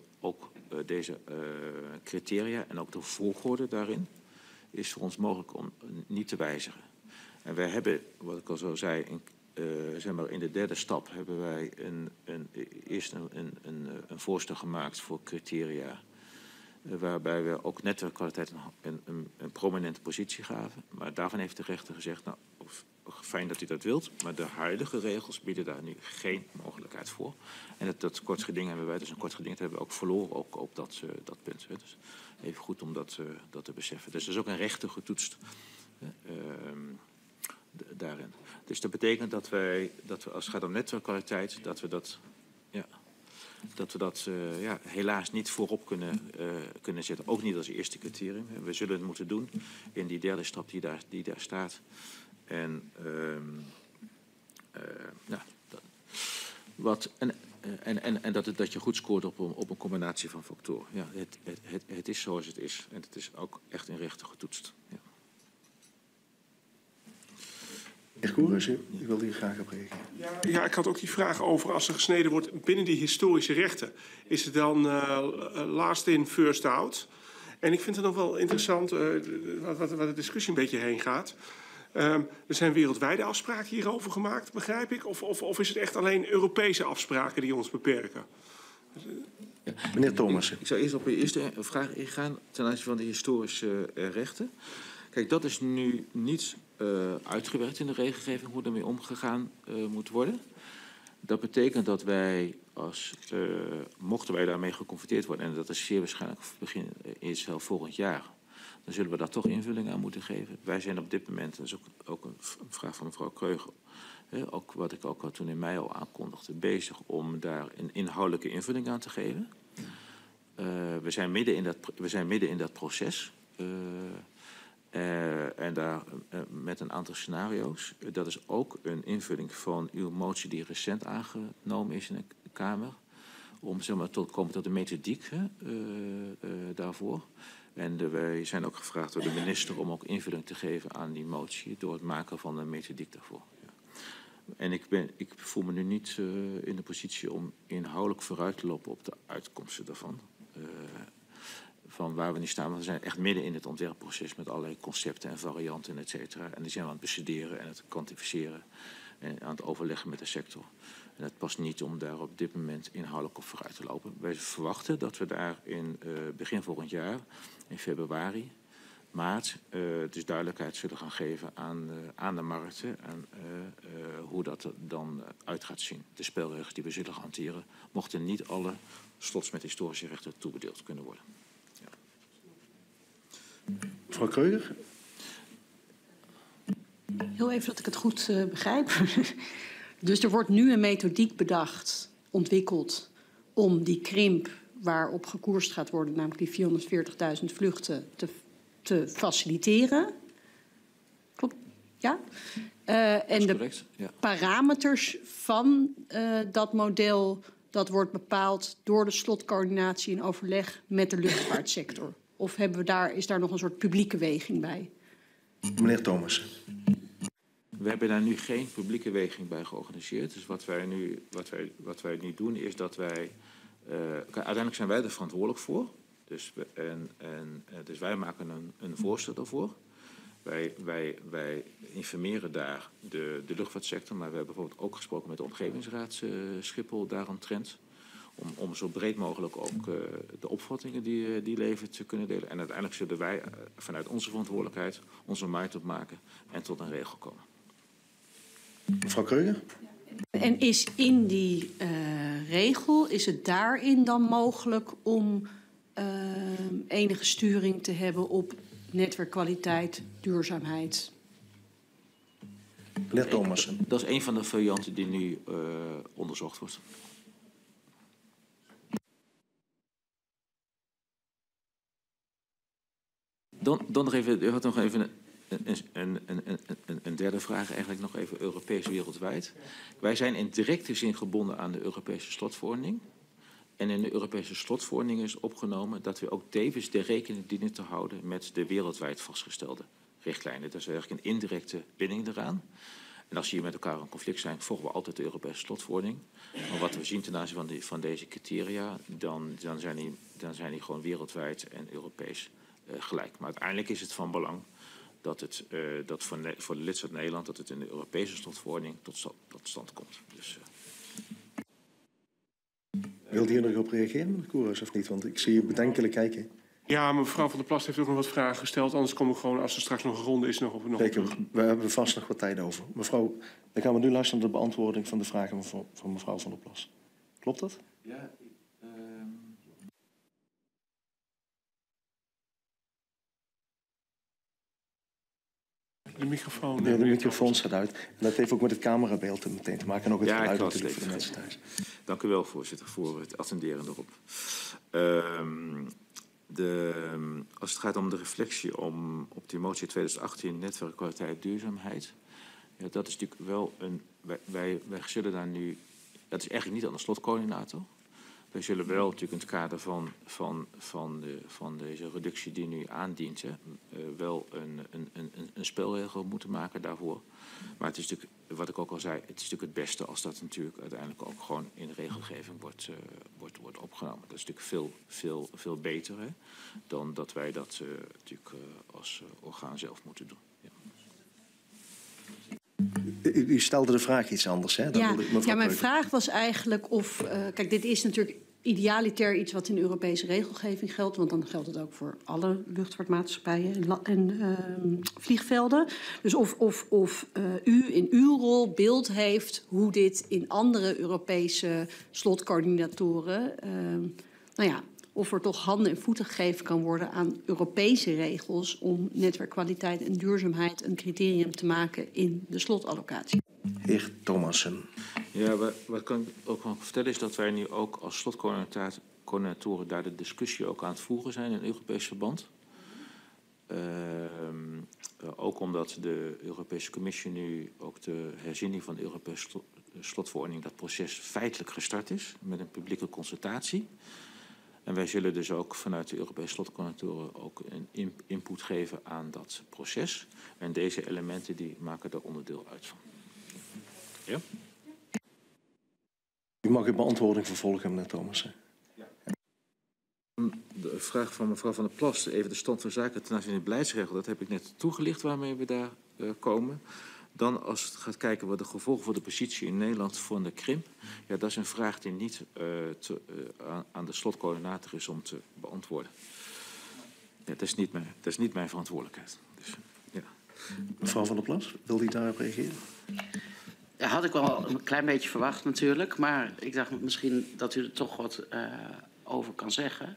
[SPEAKER 2] criteria en ook de volgorde daarin is voor ons mogelijk om niet te wijzigen. En wij hebben, wat ik al zo zei, zeg maar in de derde stap hebben wij eerst een voorstel gemaakt voor criteria waarbij we ook netwerkkwaliteit een prominente positie gaven. Maar daarvan heeft de rechter gezegd, nou, fijn dat u dat wilt, maar de huidige regels bieden daar nu geen mogelijkheid voor. En dat kort geding hebben wij, dus een kort geding hebben we ook verloren ook op dat punt. Dus even goed om dat te beseffen. Dus er is ook een rechter getoetst daarin. Dus dat betekent dat we als het gaat om netwerkkwaliteit, dat we dat Ja. Dat we dat helaas niet voorop kunnen zetten. Ook niet als eerste criterium. We zullen het moeten doen in die derde stap die daar staat. En dat je goed scoort op een combinatie van factoren. Ja, het is zoals het is. En het is ook echt in rechten getoetst. Ja.
[SPEAKER 1] Heer Koerens, u wilde hier graag op reageren.
[SPEAKER 5] Ja, ik had ook die vraag over als er gesneden wordt binnen die historische rechten. Is het dan last in, first out? En ik vind het nog wel interessant wat de discussie een beetje heen gaat. Er zijn wereldwijde afspraken hierover gemaakt, begrijp ik? Of is het echt alleen Europese afspraken die ons beperken?
[SPEAKER 1] Ja. Meneer Thomassen.
[SPEAKER 2] Ik zou eerst op uw eerste vraag ingaan ten aanzien van de historische rechten. Kijk, dat is nu niet uitgewerkt in de regelgeving hoe ermee omgegaan moet worden. Dat betekent dat wij, mochten wij daarmee geconfronteerd worden, en dat is zeer waarschijnlijk is volgend jaar, dan zullen we daar toch invulling aan moeten geven. Wij zijn op dit moment, dat is ook een vraag van mevrouw Kreugel, ook wat ik ook al toen in mei al aankondigde, bezig om daar een inhoudelijke invulling aan te geven. We zijn midden in dat proces. En daar met een aantal scenario's. Dat is ook een invulling van uw motie die recent aangenomen is in de Kamer. Om zeg maar, komen tot de methodiek daarvoor. En wij zijn ook gevraagd door de minister om ook invulling te geven aan die motie door het maken van een methodiek daarvoor. Ja. En ik voel me nu niet in de positie om inhoudelijk vooruit te lopen op de uitkomsten daarvan. Van waar we nu staan. Want we zijn echt midden in het ontwerpproces met allerlei concepten en varianten, et cetera. En die zijn we aan het bestuderen en het kwantificeren en aan het overleggen met de sector. En het past niet om daar op dit moment inhoudelijk op vooruit te lopen. Wij verwachten dat we daar in begin volgend jaar, in februari, maart, dus duidelijkheid zullen gaan geven aan de markten en hoe dat er dan uit gaat zien. De spelregels die we zullen hanteren, mochten niet alle slots met historische rechten toebedeeld kunnen worden.
[SPEAKER 1] Mevrouw Kreuger.
[SPEAKER 6] Heel even dat ik het goed begrijp. Dus er wordt nu een methodiek bedacht, ontwikkeld, om die krimp waarop gekoerst gaat worden, namelijk die 440.000 vluchten, te faciliteren. Klopt? Ja? En de parameters van dat model, dat wordt bepaald door de slotcoördinatie in overleg met de luchtvaartsector. Of is daar nog een soort publieke weging bij?
[SPEAKER 1] Meneer Thomassen.
[SPEAKER 2] We hebben daar nu geen publieke weging bij georganiseerd. Dus wat wij nu doen is dat wij... uiteindelijk zijn wij er verantwoordelijk voor. Dus wij maken een voorstel daarvoor. Wij informeren daar de luchtvaartsector. Maar we hebben bijvoorbeeld ook gesproken met de omgevingsraad Schiphol daaromtrent. Om zo breed mogelijk ook de opvattingen die levert te kunnen delen. En uiteindelijk zullen wij vanuit onze verantwoordelijkheid onze markt opmaken en tot een regel komen.
[SPEAKER 1] Mevrouw Kreuger?
[SPEAKER 6] En is in die regel, is het daarin dan mogelijk om enige sturing te hebben op netwerkkwaliteit, duurzaamheid?
[SPEAKER 1] Meneer Thomassen.
[SPEAKER 2] Dat is een van de varianten die nu onderzocht wordt. Dan nog even, u had nog even een derde vraag, eigenlijk nog even Europees wereldwijd. Wij zijn in directe zin gebonden aan de Europese slotverordening. En in de Europese slotverordening is opgenomen dat we ook tevens de rekening dienen te houden met de wereldwijd vastgestelde richtlijnen. Dat is eigenlijk een indirecte binding eraan. En als hier met elkaar in conflict zijn, volgen we altijd de Europese slotverordening. Maar wat we zien ten aanzien van deze criteria, dan zijn die gewoon wereldwijd en Europees gelijk. Maar uiteindelijk is het van belang dat voor de lidstaat Nederland dat het in de Europese slotverordening tot stand komt. Dus,
[SPEAKER 1] Wilt u hier nog op reageren, meneer Koerens, of niet? Want ik zie u bedenkelijk kijken.
[SPEAKER 5] Ja, mevrouw Van der Plas heeft ook nog wat vragen gesteld. Anders komen we gewoon, als er straks nog een ronde is, nog op.
[SPEAKER 1] Zeker, we hebben vast nog wat tijd over. Mevrouw, dan gaan we nu luisteren naar de beantwoording van de vragen van mevrouw Van der Plas. Klopt dat?
[SPEAKER 2] Ja.
[SPEAKER 5] De microfoon.
[SPEAKER 1] De microfoon staat uit. En dat heeft ook met het camerabeeld meteen te maken. En ook het geluid natuurlijk voor de mensen thuis.
[SPEAKER 2] Dank u wel, voorzitter, voor het attenderen erop. Als het gaat om de reflectie op die motie 2018 netwerkkwaliteit duurzaamheid. Ja, dat is natuurlijk wel een... Wij zullen daar nu... Dat is eigenlijk niet aan de slotcoördinator. Wij zullen wel natuurlijk in het kader van deze reductie die nu aandient, wel een spelregel moeten maken daarvoor. Maar het is natuurlijk, wat ik ook al zei, het is natuurlijk het beste als dat natuurlijk uiteindelijk ook gewoon in de regelgeving wordt opgenomen. Dat is natuurlijk veel beter, hè, dan dat wij dat natuurlijk als orgaan zelf moeten doen. Ja.
[SPEAKER 1] U stelde de vraag iets anders, hè?
[SPEAKER 6] Mijn vraag was eigenlijk of... kijk, dit is natuurlijk idealiter iets wat in de Europese regelgeving geldt. Want dan geldt het ook voor alle luchtvaartmaatschappijen en vliegvelden. Dus of u in uw rol beeld heeft hoe dit in andere Europese slotcoördinatoren... of er toch handen en voeten gegeven kan worden aan Europese regels om netwerkkwaliteit en duurzaamheid een criterium te maken in de slotallocatie.
[SPEAKER 1] Heer Thomassen.
[SPEAKER 2] Ja, wat kan ik ook nog vertellen is dat wij nu ook als slotcoördinatoren daar de discussie ook aan het voeren zijn in Europees verband. Ook omdat de Europese Commissie nu ook de herziening van de Europese slotverordening, dat proces feitelijk gestart is met een publieke consultatie. En wij zullen dus ook vanuit de Europese slotcoördinatoren ook een input geven aan dat proces. En deze elementen die maken er onderdeel uit van. Ja?
[SPEAKER 1] U mag uw beantwoording vervolgen, meneer Thomassen.
[SPEAKER 2] De vraag van mevrouw Van der Plas, even de stand van zaken ten aanzien van de beleidsregel, dat heb ik net toegelicht waarmee we daar komen. Dan als het gaat kijken wat de gevolgen voor de positie in Nederland voor de krimp. Ja, dat is een vraag die niet aan de slotcoördinator is om te beantwoorden. Ja, dat is niet mijn verantwoordelijkheid. Dus, ja.
[SPEAKER 1] Mevrouw Van der Plas, wil u daarop reageren?
[SPEAKER 3] Ja, had ik wel een klein beetje verwacht natuurlijk. Maar ik dacht misschien dat u er toch wat over kan zeggen.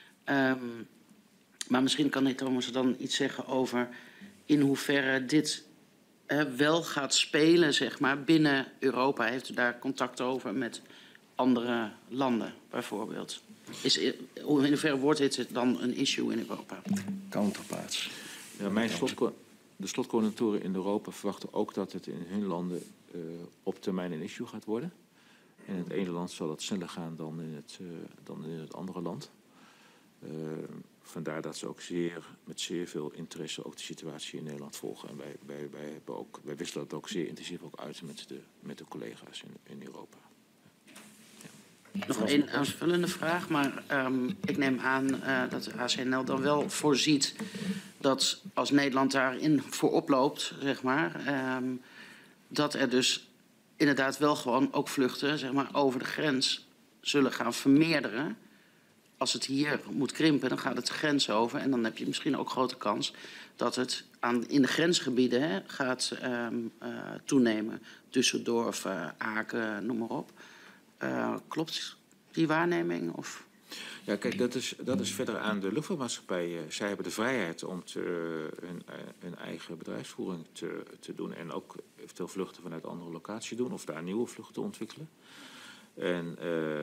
[SPEAKER 3] Maar misschien kan de heer Thomassen dan iets zeggen over in hoeverre dit wel gaat spelen, zeg maar, binnen Europa. Heeft u daar contact over met andere landen, bijvoorbeeld? In hoeverre wordt dit dan een issue in Europa?
[SPEAKER 1] Counterparts.
[SPEAKER 2] Ja, de slotcoördinatoren in Europa verwachten ook dat het in hun landen op termijn een issue gaat worden. In het ene land zal het sneller gaan dan in het andere land. Vandaar dat ze ook met zeer veel interesse ook de situatie in Nederland volgen. En wij wisselen dat ook zeer intensief ook uit met de collega's in Europa. Ja.
[SPEAKER 3] Nog één aanvullende vraag, maar ik neem aan dat de ACNL dan wel voorziet dat als Nederland daarin voorop loopt, zeg maar, dat er dus inderdaad wel gewoon ook vluchten, zeg maar, over de grens zullen gaan vermeerderen. Als het hier moet krimpen, dan gaat het de grens over. En dan heb je misschien ook grote kans dat het in de grensgebieden gaat toenemen. Düsseldorf, Aken, noem maar op. Klopt die waarneming? Of?
[SPEAKER 2] Ja, kijk, dat is verder aan de luchtvaartmaatschappijen. Zij hebben de vrijheid om hun eigen bedrijfsvoering te doen. En ook eventueel vluchten vanuit andere locaties doen. Of daar nieuwe vluchten te ontwikkelen. En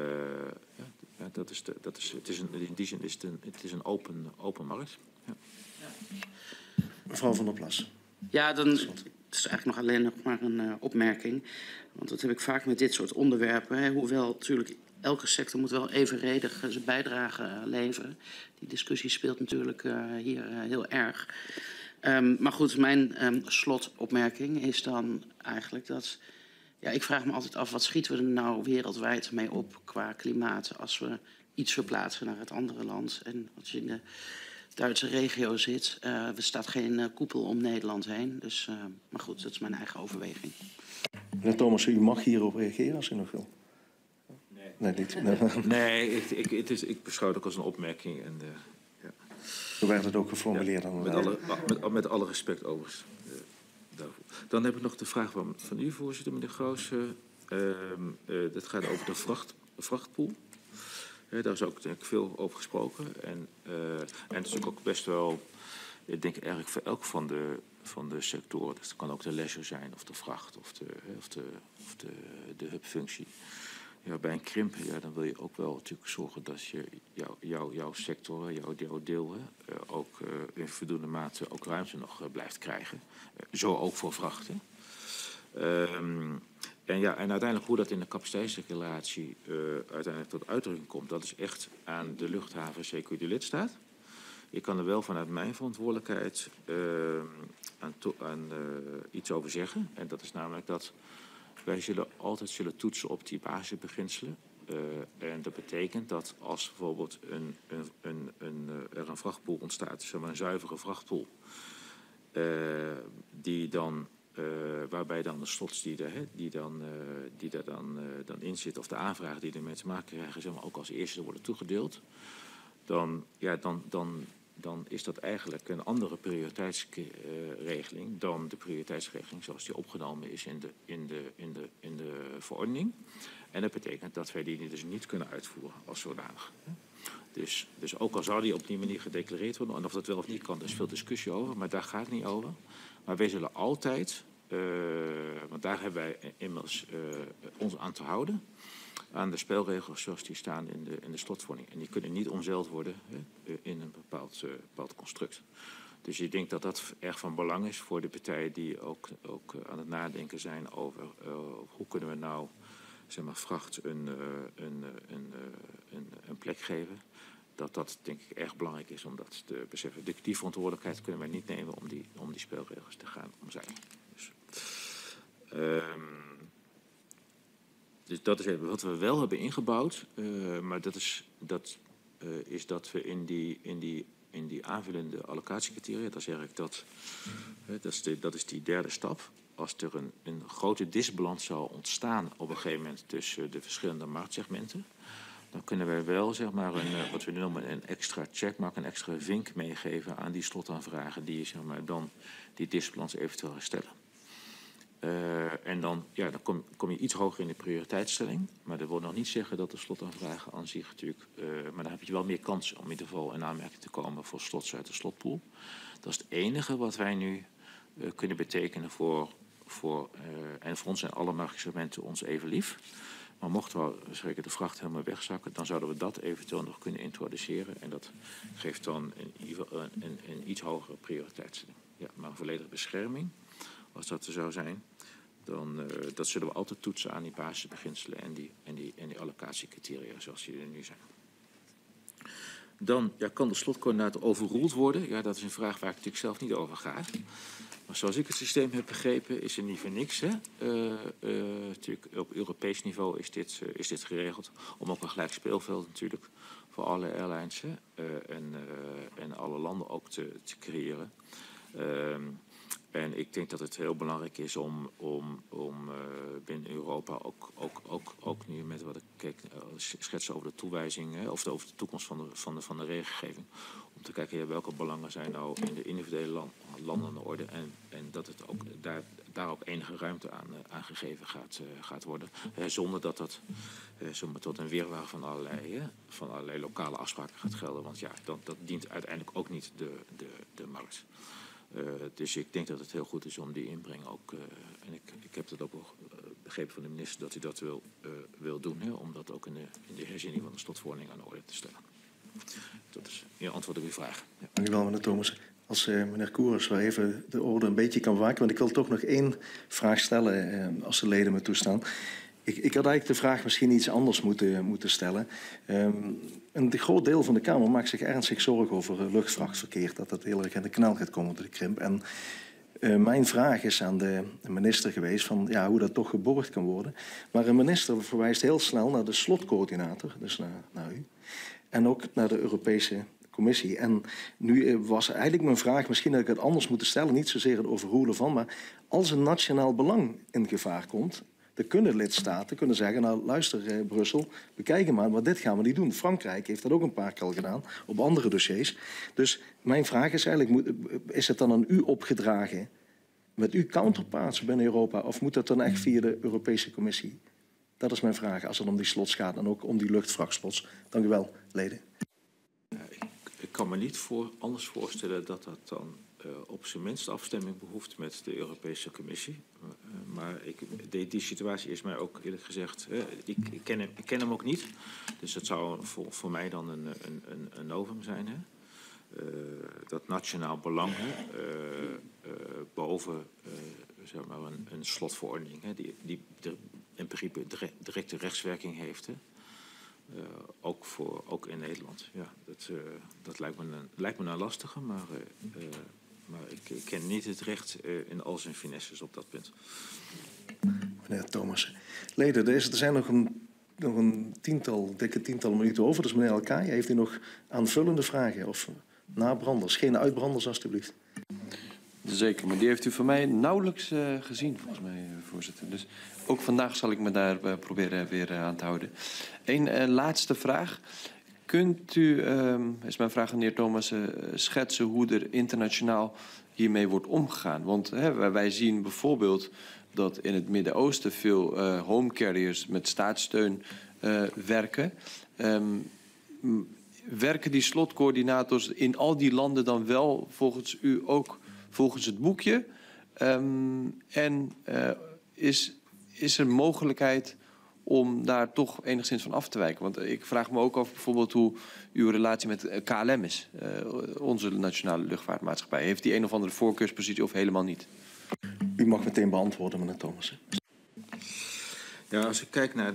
[SPEAKER 2] in die zin is het een open markt. Ja.
[SPEAKER 1] Mevrouw Van der Plas.
[SPEAKER 3] Ja, dan het is eigenlijk nog alleen nog maar een opmerking. Want dat heb ik vaak met dit soort onderwerpen. Hè. Hoewel natuurlijk elke sector moet wel evenredig zijn bijdrage leveren. Die discussie speelt natuurlijk hier heel erg. Maar goed, mijn slotopmerking is dan eigenlijk dat... Ja, ik vraag me altijd af, wat schieten we er nou wereldwijd mee op qua klimaat als we iets verplaatsen naar het andere land. En als je in de Duitse regio zit, er staat geen koepel om Nederland heen. Dus, maar goed, dat is mijn eigen overweging.
[SPEAKER 1] Meneer Thomassen, u mag hierop reageren als u nog wil. Nee, niet.
[SPEAKER 2] Nee, ik beschouw het ook als een opmerking. En, ja.
[SPEAKER 1] Zo werd het ook geformuleerd.
[SPEAKER 2] Ja, met alle respect overigens. Dan heb ik nog de vraag van u, voorzitter, meneer Groos. Dat gaat over de vrachtpool. Daar is ook denk ik veel over gesproken. En het is ook best wel, ik denk eigenlijk voor elk van van de sectoren. Dus het kan ook de leisure zijn, of de vracht, of de hubfunctie. Ja, bij een krimp, ja, dan wil je ook wel natuurlijk zorgen dat je jouw sector, jouw deel, ook in voldoende mate ook ruimte nog blijft krijgen. Zo ook voor vrachten. En uiteindelijk hoe dat in de capaciteitsregulatie uiteindelijk tot uitdrukking komt, dat is echt aan de luchthaven, zeker de lidstaat. Ik kan er wel vanuit mijn verantwoordelijkheid iets over zeggen. En dat is namelijk dat wij altijd zullen toetsen op die basisbeginselen. En dat betekent dat als bijvoorbeeld er een vrachtpool ontstaat, zeg maar een zuivere vrachtpool, waarbij dan de slots die daar dan in zit, of de aanvragen die ermee te maken krijgen, zeg maar, ook als eerste worden toegedeeld, dan is dat eigenlijk een andere prioriteitsregeling dan de prioriteitsregeling zoals die opgenomen is in de verordening. En dat betekent dat wij die dus niet kunnen uitvoeren als zodanig. Dus ook al zou die op die manier gedeclareerd worden, en of dat wel of niet kan, daar is veel discussie over, maar daar gaat het niet over. Maar wij zullen altijd, want daar hebben wij immers ons aan te houden, aan de spelregels zoals die staan in de slotverordening. En die kunnen niet omzeild worden in een bepaald construct. Dus ik denk dat dat erg van belang is voor de partijen die ook aan het nadenken zijn over hoe kunnen we nou, zeg maar, vracht een plek geven. Dat denk ik erg belangrijk is om dat te beseffen. Die verantwoordelijkheid kunnen wij niet nemen om die spelregels te gaan omzeilen. Dus dat is even wat we wel hebben ingebouwd. Maar dat is dat we in die aanvullende allocatiecriteria, dan zeg ik dat is die derde stap. Als er een grote disbalans zou ontstaan op een gegeven moment tussen de verschillende marktsegmenten, dan kunnen wij wel, zeg maar, wat we noemen een extra checkmark, een extra vink meegeven aan die slotaanvragen die, zeg maar, dan die disbalans eventueel herstellen. En dan kom je iets hoger in de prioriteitsstelling. Maar dat wil nog niet zeggen dat de slotaanvragen aan zich natuurlijk, maar dan heb je wel meer kans om in ieder geval in aanmerking te komen voor slots uit de slotpool. Dat is het enige wat wij nu kunnen betekenen en voor ons zijn alle marktsegmenten ons even lief. Maar mochten we zeker de vracht helemaal wegzakken, dan zouden we dat eventueel nog kunnen introduceren. En dat geeft dan een iets hogere prioriteitsstelling. Ja, maar een volledige bescherming, als dat er zou zijn, dan dat zullen we altijd toetsen aan die basisbeginselen en die allocatiecriteria zoals die er nu zijn. Dan kan de slotcoördinator overruled worden. Ja, dat is een vraag waar ik natuurlijk zelf niet over ga. Maar zoals ik het systeem heb begrepen, is er niet voor niks. Natuurlijk op Europees niveau is dit geregeld. Om ook een gelijk speelveld natuurlijk voor alle airlines en alle landen ook te creëren. En ik denk dat het heel belangrijk is om binnen Europa ook nu met wat ik schets over de toewijzing of over de toekomst van de regelgeving, om te kijken welke belangen zijn nou in de individuele landen aan de orde en dat het ook daar ook enige ruimte aan gegeven gaat worden, zonder dat tot een weerwaar van allerlei lokale afspraken gaat gelden, want ja, dat dient uiteindelijk ook niet de markt. Dus ik denk dat het heel goed is om die inbreng ook, en ik heb dat ook wel begrepen van de minister dat hij dat wil doen, om dat ook in de herziening van de slotverordening aan de orde te stellen. Dat is je antwoord op uw vraag. Ja.
[SPEAKER 1] Dank u wel, meneer Thomas. Als meneer Koerens wel even de orde een beetje kan bewaken, want ik wil toch nog één vraag stellen als de leden me toestaan. Ik had eigenlijk de vraag misschien iets anders moeten stellen. Een groot deel van de Kamer maakt zich ernstig zorgen over luchtvrachtverkeer, dat dat heel erg in de knel gaat komen door de krimp. En mijn vraag is aan de minister geweest van hoe dat toch geborgd kan worden. Maar een minister verwijst heel snel naar de slotcoördinator, dus naar u, en ook naar de Europese Commissie. En nu was eigenlijk mijn vraag, misschien dat ik het anders moet stellen, niet zozeer het overroelen van, maar als een nationaal belang in gevaar komt, dan kunnen lidstaten zeggen, nou luister Brussel, bekijk maar dit gaan we niet doen. Frankrijk heeft dat ook een paar keer al gedaan, op andere dossiers. Dus mijn vraag is eigenlijk, is het dan aan u opgedragen met uw counterparts binnen Europa, of moet dat dan echt via de Europese Commissie? Dat is mijn vraag, als het om die slots gaat en ook om die luchtvrachtslots. Dank u wel, leden.
[SPEAKER 2] Ik kan me niet anders voorstellen dat dan op zijn minst afstemming behoeft met de Europese Commissie. Maar die situatie is mij ook eerlijk gezegd... Ik ken hem ook niet. Dus dat zou voor mij dan een novum zijn. Hè? Dat nationaal belang boven zeg maar een slotverordening... Hè? Die in principe directe rechtswerking heeft... Hè? Ook in Nederland. Ja, dat lijkt me een lastige, maar ik ken niet het recht in al zijn finesses op dat punt.
[SPEAKER 1] Meneer Thomas. Leden, er zijn nog een dikke tiental minuten over. Dus meneer Elkaai, heeft u nog aanvullende vragen of nabranders? Geen uitbranders, alstublieft.
[SPEAKER 4] Zeker, maar die heeft u van mij nauwelijks gezien, volgens mij, voorzitter. Dus ook vandaag zal ik me daar proberen weer aan te houden. Een laatste vraag. Kunt u, is mijn vraag aan de heer Thomas, schetsen hoe er internationaal hiermee wordt omgegaan? Want wij zien bijvoorbeeld dat in het Midden-Oosten veel home carriers met staatssteun werken. Werken die slotcoördinators in al die landen dan wel volgens u ook volgens het boekje? Is er mogelijkheid om daar toch enigszins van af te wijken? Want ik vraag me ook af bijvoorbeeld hoe uw relatie met KLM is. Onze nationale luchtvaartmaatschappij. Heeft die een of andere voorkeurspositie of helemaal niet?
[SPEAKER 1] U mag meteen beantwoorden, meneer Thomas.
[SPEAKER 2] Ja, als ik kijk naar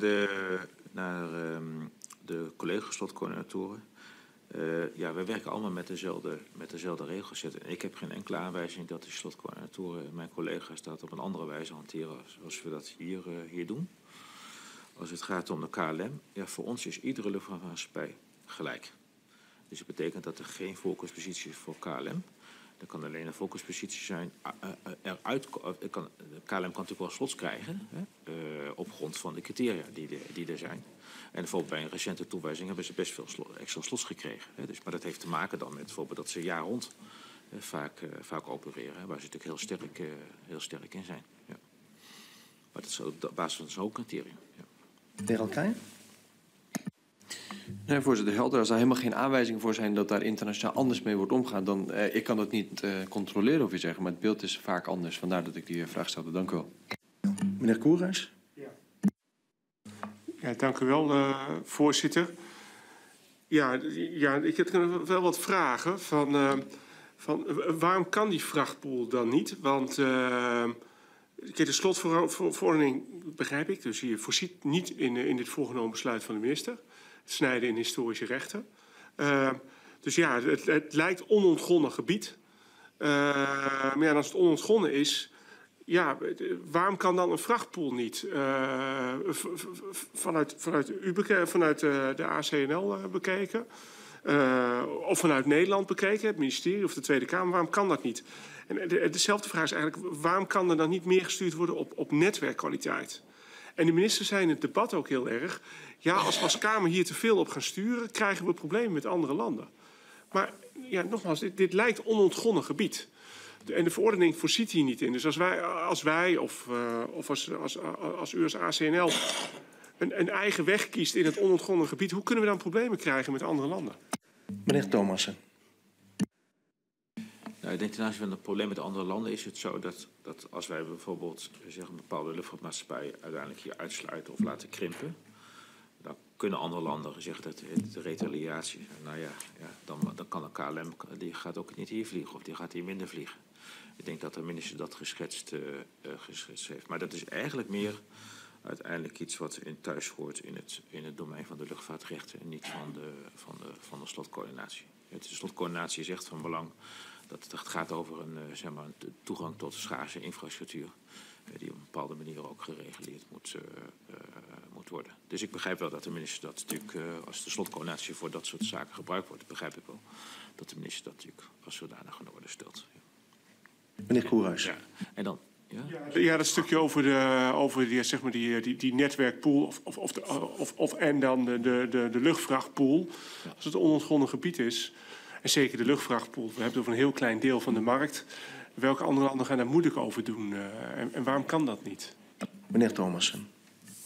[SPEAKER 2] de collega-slotcoördinatoren... ja, we werken allemaal met dezelfde regels. En ik heb geen enkele aanwijzing dat de slotcoördinatoren mijn collega's dat op een andere wijze hanteren zoals we dat hier doen. Als het gaat om de KLM, ja, voor ons is iedere luchtvaartmaatschappij gelijk. Dus dat betekent dat er geen focuspositie is voor KLM. Er kan alleen een focuspositie zijn. KLM kan natuurlijk wel slots krijgen, hè, op grond van de criteria die er zijn. En bijvoorbeeld bij een recente toewijzing hebben ze best veel extra slots gekregen. Hè. Dus, maar dat heeft te maken dan met bijvoorbeeld dat ze jaar rond vaak opereren. Hè, waar ze natuurlijk heel sterk in zijn. Ja. Maar dat is op basis van zo'n criterium. Ja.
[SPEAKER 1] De heer Elkaai?
[SPEAKER 4] Nee, voorzitter, helder. Als er helemaal geen aanwijzingen voor zijn dat daar internationaal anders mee wordt omgegaan, dan ik kan dat niet controleren of je zeggen, maar het beeld is vaak anders. Vandaar dat ik die vraag stelde. Dank u wel.
[SPEAKER 1] Meneer Koerhuis?
[SPEAKER 5] Ja, dank u wel, voorzitter. Ja, ik heb wel wat vragen van waarom kan die vrachtpool dan niet? Want de slotverordening begrijp ik, dus je voorziet niet in dit voorgenomen besluit van de minister. Het snijden in historische rechten. Dus ja, het lijkt onontgonnen gebied. Maar ja, als het onontgonnen is, ja, waarom kan dan een vrachtpool niet vanuit de ACNL bekeken? Of vanuit Nederland bekeken, het ministerie of de Tweede Kamer, waarom kan dat niet? En dezelfde vraag is eigenlijk, waarom kan er dan niet meer gestuurd worden op netwerkkwaliteit? En de minister zei in het debat ook heel erg, ja, als we als Kamer hier te veel op gaan sturen, krijgen we problemen met andere landen. Maar ja, nogmaals, dit lijkt onontgonnen gebied. En de verordening voorziet hier niet in. Dus als wij of als u als ACNL een eigen weg kiest in het onontgonnen gebied, hoe kunnen we dan problemen krijgen met andere landen?
[SPEAKER 1] Meneer Thomassen.
[SPEAKER 2] Nou, ik denk ten aanzien van het probleem met andere landen is het zo dat als wij bijvoorbeeld zeggen, een bepaalde luchtvaartmaatschappij uiteindelijk hier uitsluiten of laten krimpen, dan kunnen andere landen zeggen dat de retaliatie, nou ja, dan kan de KLM, die gaat ook niet hier vliegen of die gaat hier minder vliegen. Ik denk dat de minister dat geschetst heeft. Maar dat is eigenlijk meer uiteindelijk iets wat thuis hoort in het domein van de luchtvaartrechten en niet van de slotcoördinatie. De slotcoördinatie is echt van belang dat het gaat over een toegang tot schaarse infrastructuur die op een bepaalde manier ook gereguleerd moet worden. Dus ik begrijp wel dat de minister dat natuurlijk, als de slotcoördinatie voor dat soort zaken gebruikt wordt, begrijp ik wel dat de minister dat natuurlijk als zodanig in orde stelt. Ja.
[SPEAKER 1] Meneer Koerhuis.
[SPEAKER 2] Ja. En dan?
[SPEAKER 5] Ja, dat stukje over die netwerkpool en dan de luchtvrachtpool. Ja. Als het een onontgonnen gebied is, en zeker de luchtvrachtpool, we hebben het over een heel klein deel van de markt. Welke andere landen gaan daar moeilijk over doen? En waarom kan dat niet?
[SPEAKER 1] Meneer Thomassen.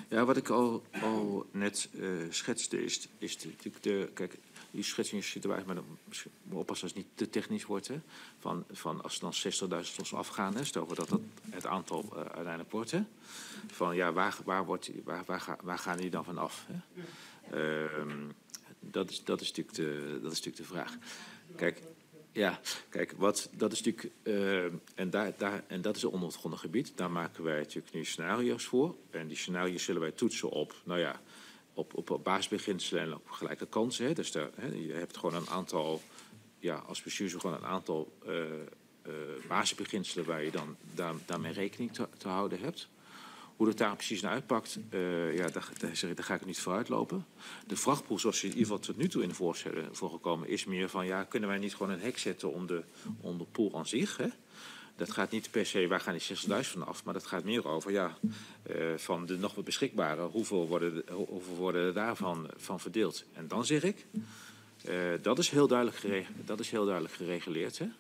[SPEAKER 2] Ja, wat ik al net schetste is natuurlijk kijk, die schetsing is situatie, maar dan moet oppassen als het niet te technisch wordt. Hè, van als er dan 60.000 slots afgaan, hè, stel voor dat dat het aantal uiteindelijk wordt. Hè, van ja, waar gaan die dan vanaf? Hè? Dat is natuurlijk de vraag. Kijk. Ja, kijk, dat is natuurlijk, en dat is een onontgonnen gebied. Daar maken wij natuurlijk nu scenario's voor. En die scenario's zullen wij toetsen op, nou ja, op basisbeginselen en op gelijke kansen. Hè. Dus je hebt gewoon een aantal, ja, als bestuurder gewoon een aantal basisbeginselen waar je dan daarmee rekening te houden hebt. Hoe het daar precies naar uitpakt, ja, daar ga ik niet voor uitlopen. De vrachtpool, zoals in ieder geval tot nu toe in de voorstellen voorgekomen, is meer van, ja, kunnen wij niet gewoon een hek zetten om de pool aan zich? Hè? Dat gaat niet per se, waar gaan die 60.000 vanaf? Maar dat gaat meer over, ja, van de nog wat beschikbare, hoeveel worden er daarvan verdeeld? En dan zeg ik, dat is heel duidelijk gereguleerd, hè?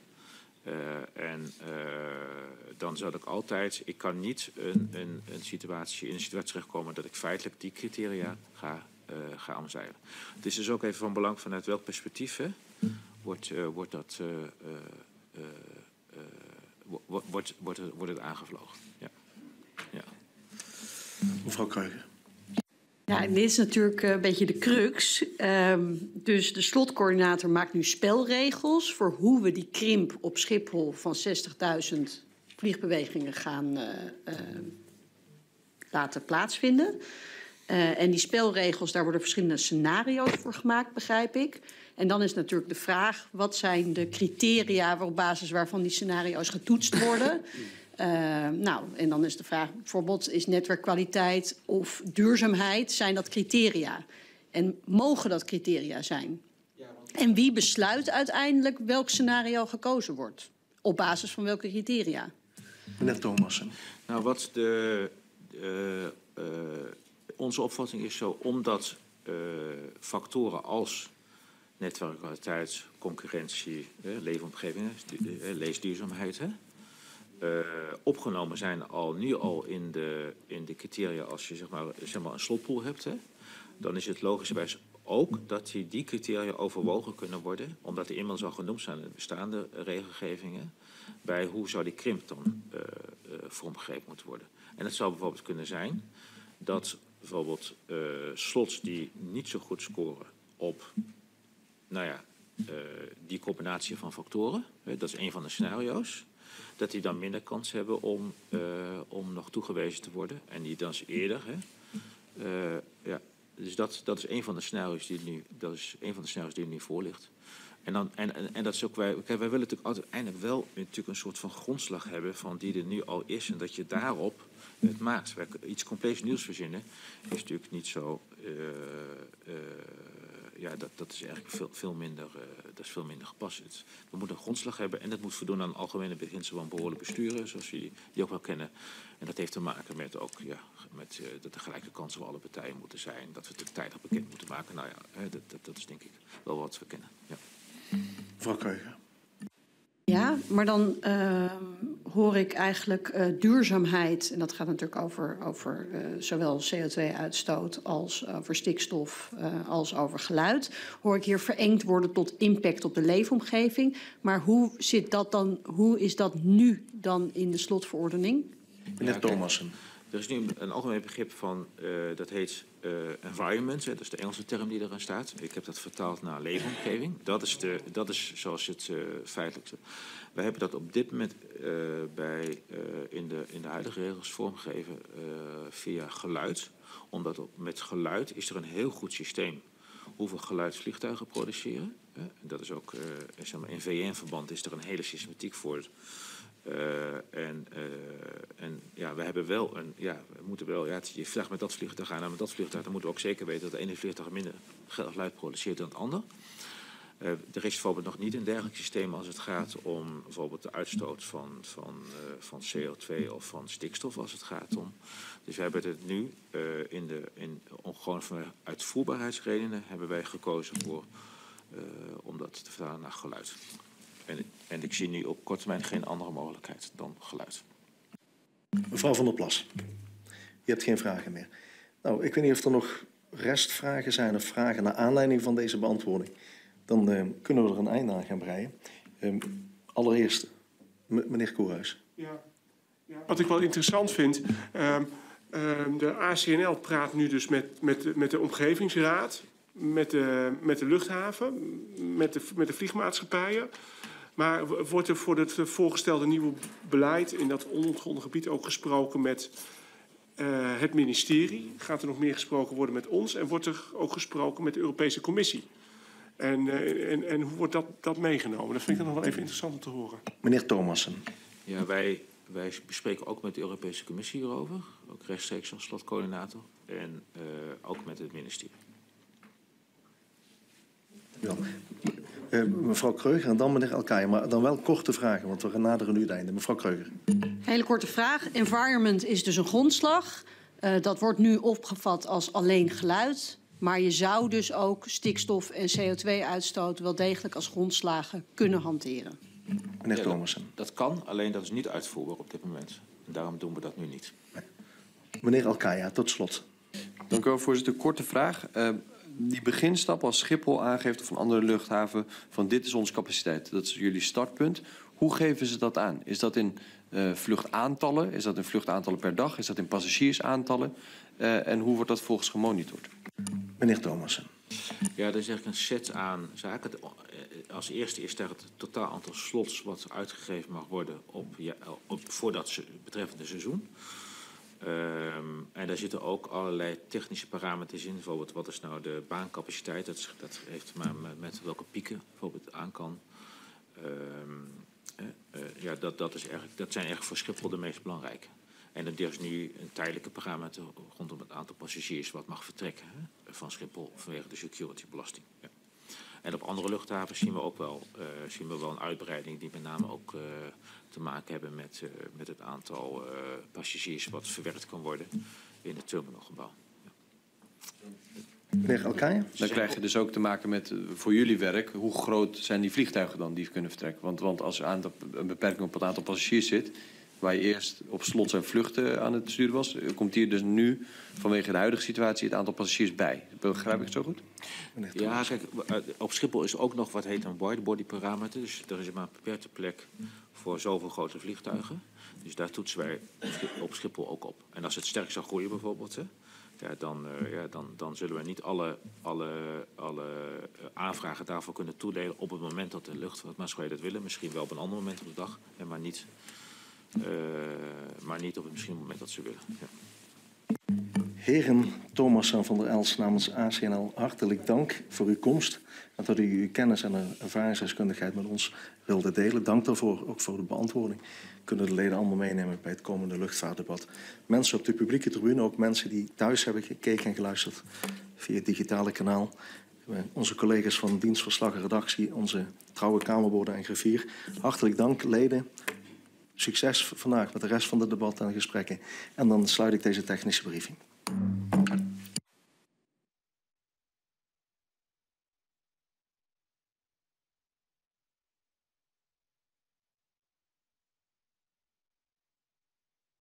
[SPEAKER 2] Dan zal ik altijd, ik kan niet in een situatie terechtkomen dat ik feitelijk die criteria ga omzeilen. Het is dus ook even van belang vanuit welk perspectief hè, wordt het aangevlogen. Ja. Ja.
[SPEAKER 1] Mevrouw Kruijger.
[SPEAKER 6] Ja, dit is natuurlijk een beetje de crux. Dus de slotcoördinator maakt nu spelregels voor hoe we die krimp op Schiphol van 60.000 vliegbewegingen gaan laten plaatsvinden. En die spelregels, daar worden verschillende scenario's voor gemaakt, begrijp ik. En dan is natuurlijk de vraag, wat zijn de criteria op basis waarvan die scenario's getoetst worden? Nou, en dan is de vraag bijvoorbeeld, is netwerkkwaliteit of duurzaamheid, zijn dat criteria? En mogen dat criteria zijn? En wie besluit uiteindelijk welk scenario gekozen wordt? Op basis van welke criteria?
[SPEAKER 1] Meneer Thomassen.
[SPEAKER 2] Nou, wat onze opvatting is zo, omdat factoren als netwerkkwaliteit, concurrentie, leefomgeving, leesduurzaamheid, opgenomen zijn nu al in de criteria als je zeg maar een slotpool hebt, hè, dan is het logischerwijs ook dat die criteria overwogen kunnen worden, omdat er inmiddels al genoemd zijn in de bestaande regelgevingen, bij hoe zou die krimp dan vormgegeven moeten worden. En het zou bijvoorbeeld kunnen zijn dat bijvoorbeeld slots die niet zo goed scoren op, nou ja, die combinatie van factoren, dat is een van de scenario's, dat die dan minder kans hebben om nog toegewezen te worden. En die dan eerder. Hè. Ja, dus dat is een van de scenario's die nu voor ligt. En dat is ook wij willen natuurlijk uiteindelijk wel natuurlijk een soort van grondslag hebben van die er nu al is en dat je daarop het maakt. Iets compleet nieuws verzinnen is natuurlijk niet zo. Ja, dat is eigenlijk veel minder gepast. We moeten een grondslag hebben en dat moet voldoen aan algemene beginselen van behoorlijk besturen, zoals jullie die ook wel kennen. En dat heeft te maken met ook dat er gelijke kansen voor alle partijen moeten zijn, dat we het tijdig bekend moeten maken. Nou ja, dat is denk ik wel wat we kennen. Ja.
[SPEAKER 1] Mevrouw Kruijger.
[SPEAKER 6] Ja, maar dan hoor ik eigenlijk duurzaamheid, en dat gaat natuurlijk over zowel CO2-uitstoot als over stikstof als over geluid, hoor ik hier verengd worden tot impact op de leefomgeving. Maar hoe is dat nu dan in de slotverordening?
[SPEAKER 1] Meneer Thomassen.
[SPEAKER 2] Er is nu een algemeen begrip van, dat heet environment, dat is de Engelse term die eraan staat. Ik heb dat vertaald naar leefomgeving. Dat is zoals het feitelijk. Wij hebben dat op dit moment in de huidige regels vormgegeven via geluid. Omdat met geluid is er een heel goed systeem hoeveel geluidsvliegtuigen produceren. Dat is ook, zeg maar, in VN-verband is er een hele systematiek voor. Ja, we hebben wel we moeten wel, ja, je vraagt met dat vliegtuig gaan en met dat vliegtuig, dan moeten we ook zeker weten dat de ene vliegtuig minder geluid produceert dan het ander. Er is bijvoorbeeld nog niet een dergelijk systeem als het gaat om bijvoorbeeld de uitstoot van CO2 of van stikstof als het gaat om. Dus we hebben het nu gewoon van uitvoerbaarheidsredenen hebben wij gekozen voor om dat te vertalen naar geluid. En ik zie nu op korte termijn geen andere mogelijkheid dan geluid.
[SPEAKER 1] Mevrouw Van der Plas, u hebt geen vragen meer. Nou, ik weet niet of er nog restvragen zijn of vragen naar aanleiding van deze beantwoording. Dan kunnen we er een eind aan gaan breien. Allereerst, meneer Koerhuis.
[SPEAKER 5] Ja. Wat ik wel interessant vind, de ACNL praat nu dus met de omgevingsraad, met de luchthaven, met de vliegmaatschappijen. Maar wordt er voor het voorgestelde nieuwe beleid in dat onontgonnen gebied ook gesproken met het ministerie? Gaat er nog meer gesproken worden met ons? En wordt er ook gesproken met de Europese Commissie? En hoe wordt dat meegenomen? Dat vind ik dan nog wel even interessant om te horen.
[SPEAKER 1] Meneer Thomassen.
[SPEAKER 2] Ja, wij bespreken ook met de Europese Commissie hierover. Ook rechtstreeks als slotcoördinator. En ook met het ministerie.
[SPEAKER 1] Ja. Mevrouw Kreuger en dan meneer Elkaai. Maar dan wel korte vragen, want we naderen nu het einde. Mevrouw Kreuger.
[SPEAKER 6] Hele korte vraag. Environment is dus een grondslag. Dat wordt nu opgevat als alleen geluid. Maar je zou dus ook stikstof en CO2-uitstoot wel degelijk als grondslagen kunnen hanteren.
[SPEAKER 1] Meneer Thomassen.
[SPEAKER 2] Dat kan, alleen dat is niet uitvoerbaar op dit moment. En daarom doen we dat nu niet.
[SPEAKER 1] Meneer Elkaia, tot slot.
[SPEAKER 4] Dank u wel, voorzitter. Korte vraag. Die beginstap als Schiphol aangeeft of een andere luchthaven van dit is onze capaciteit. Dat is jullie startpunt. Hoe geven ze dat aan? Is dat in vluchtaantallen? Is dat in vluchtaantallen per dag? Is dat in passagiersaantallen? En hoe wordt dat volgens gemonitord?
[SPEAKER 1] Meneer Thomassen.
[SPEAKER 2] Ja, er is eigenlijk een set aan zaken. Als eerste is daar het totaal aantal slots wat uitgegeven mag worden voor dat betreffende seizoen. En daar zitten ook allerlei technische parameters in. Bijvoorbeeld, wat is nou de baancapaciteit? Dat heeft maar met welke pieken bijvoorbeeld aan kan. Dat zijn eigenlijk voor Schiphol de meest belangrijke. En er is nu een tijdelijke parameter rondom het aantal passagiers wat mag vertrekken van Schiphol vanwege de securitybelasting. Ja. En op andere luchthavens zien we ook wel, een uitbreiding die met name ook te maken hebben met het aantal passagiers wat verwerkt kan worden in het terminalgebouw. Ja.
[SPEAKER 1] Meneer Elkaia?
[SPEAKER 4] Dan krijg je dus ook te maken met, voor jullie werk, hoe groot zijn die vliegtuigen dan die kunnen vertrekken? Want als er een beperking op het aantal passagiers zit, waar je eerst op slot en vluchten aan het sturen was, komt hier dus nu vanwege de huidige situatie het aantal passagiers bij. Begrijp ik het zo goed?
[SPEAKER 2] Ja, kijk, op Schiphol is ook nog wat heet een widebody parameter. Dus er is maar een beperkte plek voor zoveel grote vliegtuigen. Dus daar toetsen wij op Schiphol ook op. En als het sterk zou groeien bijvoorbeeld, dan zullen we niet alle aanvragen daarvoor kunnen toedelen op het moment dat de luchtvaartmaatschappijen dat willen. Misschien wel op een ander moment op de dag, maar niet op het misschien moment dat ze willen. Ja.
[SPEAKER 1] Heren Thomas en Van der Els namens ACNL, hartelijk dank voor uw komst. En dat u uw kennis en ervaringsdeskundigheid met ons wilde delen. Dank daarvoor, ook voor de beantwoording. Kunnen de leden allemaal meenemen bij het komende luchtvaartdebat. Mensen op de publieke tribune, ook mensen die thuis hebben gekeken en geluisterd via het digitale kanaal. Onze collega's van dienstverslag en redactie, onze trouwe Kamerborden en griffier. Hartelijk dank, leden. Succes vandaag met de rest van het debat en gesprekken. En dan sluit ik deze technische briefing.